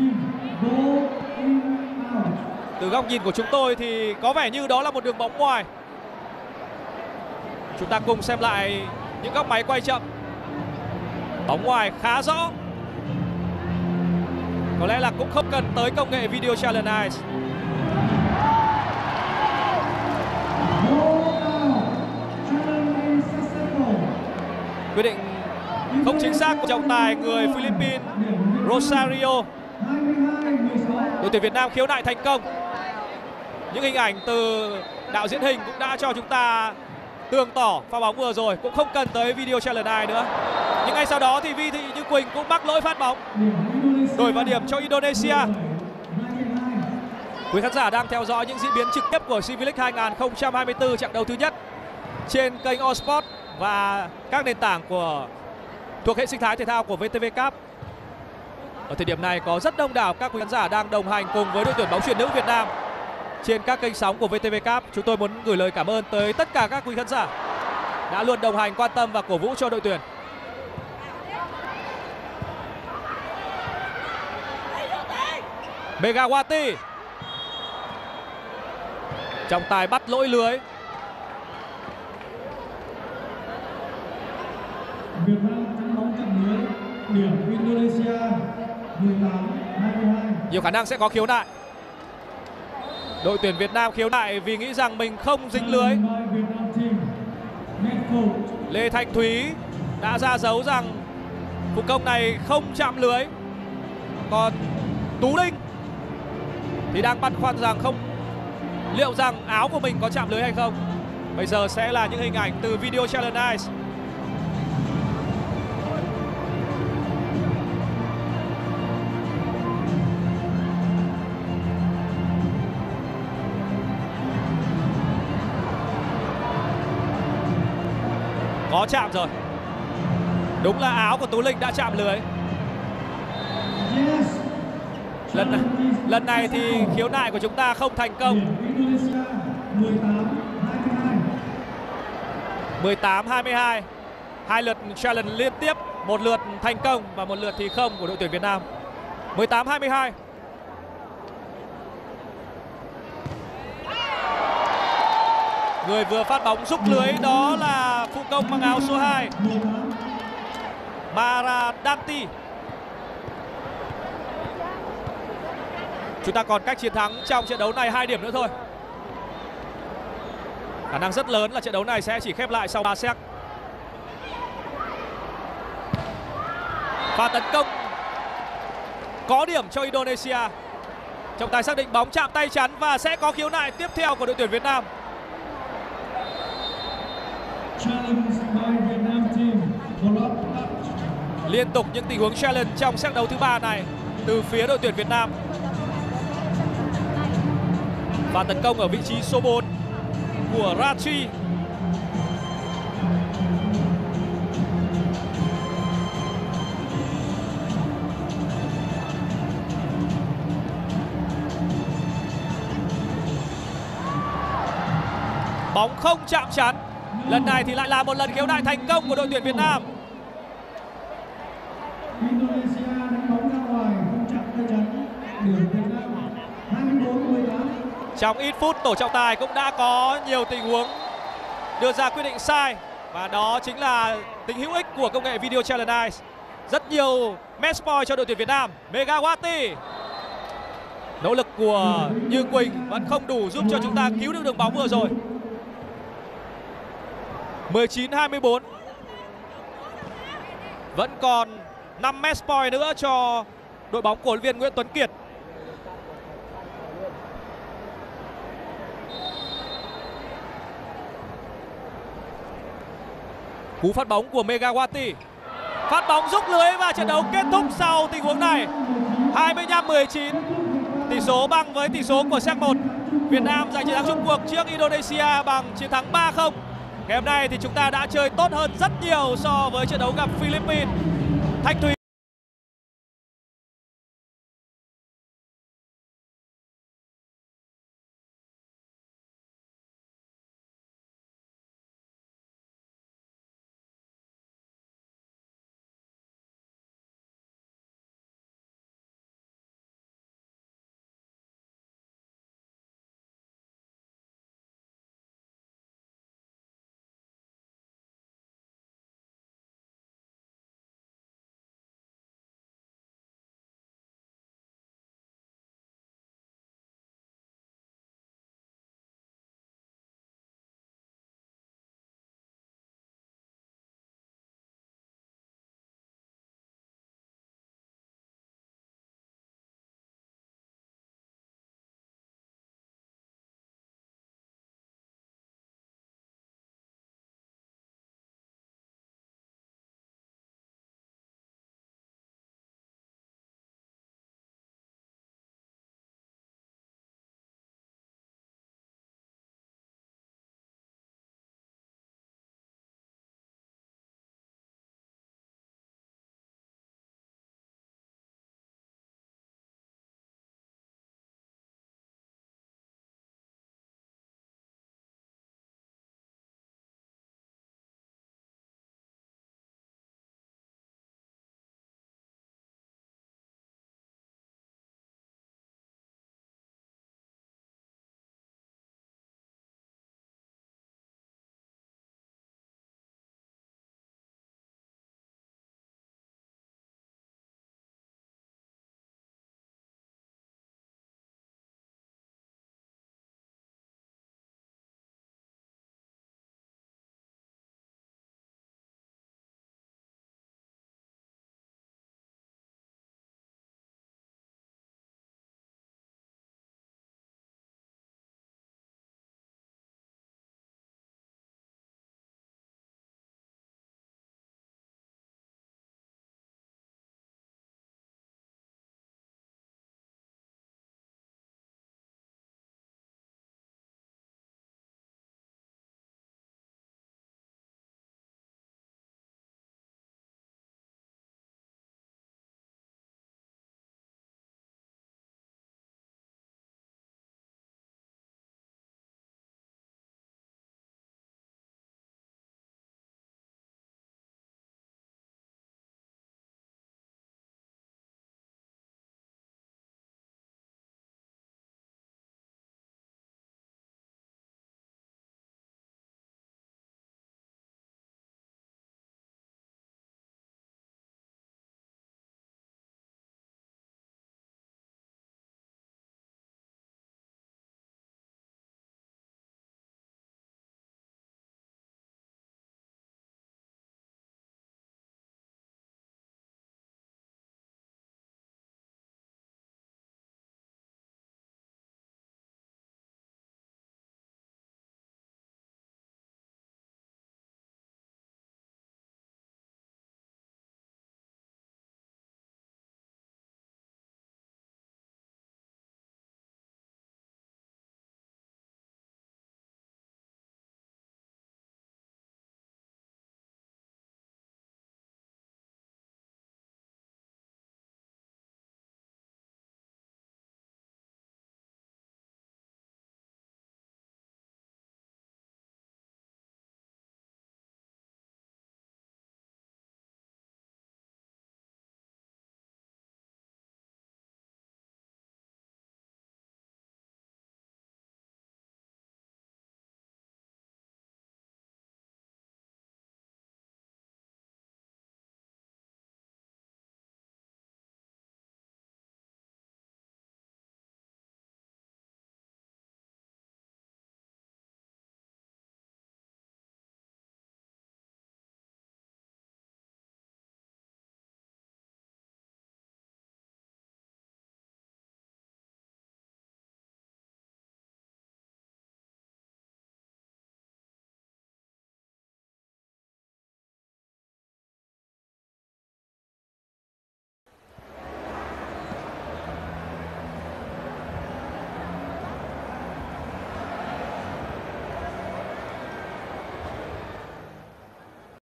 Từ góc nhìn của chúng tôi thì có vẻ như đó là một đường bóng ngoài. Chúng ta cùng xem lại những góc máy quay chậm. Bóng ngoài khá rõ. Có lẽ là cũng không cần tới công nghệ video challenge eyes. Quyết định không chính xác của trọng tài người Philippines Rosario. Đội tuyển Việt Nam khiếu nại thành công. Những hình ảnh từ đạo diễn hình cũng đã cho chúng ta tường tỏ pha bóng vừa rồi, cũng không cần tới video challenge eye nữa. Nhưng ngay sau đó thì Vi Thị Như Quỳnh cũng mắc lỗi phát bóng, đổi vào điểm cho Indonesia. Quý khán giả đang theo dõi những diễn biến trực tiếp của CV League 2024 trận đấu thứ nhất trên kênh All Sport và các nền tảng thuộc hệ sinh thái thể thao của VTV Cup. Ở thời điểm này có rất đông đảo các quý khán giả đang đồng hành cùng với đội tuyển bóng chuyền nữ Việt Nam trên các kênh sóng của VTV Cup. Chúng tôi muốn gửi lời cảm ơn tới tất cả các quý khán giả đã luôn đồng hành, quan tâm và cổ vũ cho đội tuyển. Megawati, trọng tài bắt lỗi lưới. Việt Nam thắng bóng chặn lưới, điểm Indonesia 18-22. Nhiều khả năng sẽ có khiếu nại. Đội tuyển Việt Nam khiếu nại vì nghĩ rằng mình không dính lưới. Lê Thanh Thúy đã ra dấu rằng phu công này không chạm lưới. Còn Tú Linh thì đang băn khoăn rằng liệu rằng áo của mình có chạm lưới hay không. Bây giờ sẽ là những hình ảnh từ video challenge eyes. Có chạm rồi. Đúng là áo của Tú Linh đã chạm lưới. Lần này thì khiếu nại của chúng ta không thành công. 18-22. Hai lượt challenge liên tiếp, một lượt thành công và một lượt thì không của đội tuyển Việt Nam. 18-22. Người vừa phát bóng rúc lưới đó là phụ công mang áo số 2 Maradanti. Chúng ta còn cách chiến thắng trong trận đấu này 2 điểm nữa thôi. Khả năng rất lớn là trận đấu này sẽ chỉ khép lại sau 3 set. Pha tấn công có điểm cho Indonesia. Trọng tài xác định bóng chạm tay chắn và sẽ có khiếu nại tiếp theo của đội tuyển Việt Nam. Liên tục những tình huống challenge trong set đấu thứ 3 này từ phía đội tuyển Việt Nam. Và tấn công ở vị trí số 4 của Ratri. Bóng không chạm chắn. Lần này thì lại là một lần khiếu nại thành công của đội tuyển Việt Nam. Indonesia đánh bóng ra ngoài, không chạm tay chắn, điểm Việt Nam 24-18. Trong ít phút, tổ trọng tài cũng đã có nhiều tình huống đưa ra quyết định sai. Và đó chính là tính hữu ích của công nghệ video challenge eyes. Rất nhiều match point cho đội tuyển Việt Nam. Megawati. Nỗ lực của Như Quỳnh vẫn không đủ giúp cho chúng ta cứu được đường bóng vừa rồi. 19-24. Vẫn còn 5 match point nữa cho đội bóng của huấn luyện viên Nguyễn Tuấn Kiệt. Cú phát bóng của Megawati. Phát bóng rúc lưới và trận đấu kết thúc sau tình huống này. 25-19. Tỷ số bằng với tỷ số của set 1. Việt Nam giành chiến thắng chung cuộc trước Indonesia bằng chiến thắng 3-0. Ngày hôm nay thì chúng ta đã chơi tốt hơn rất nhiều so với trận đấu gặp Philippines.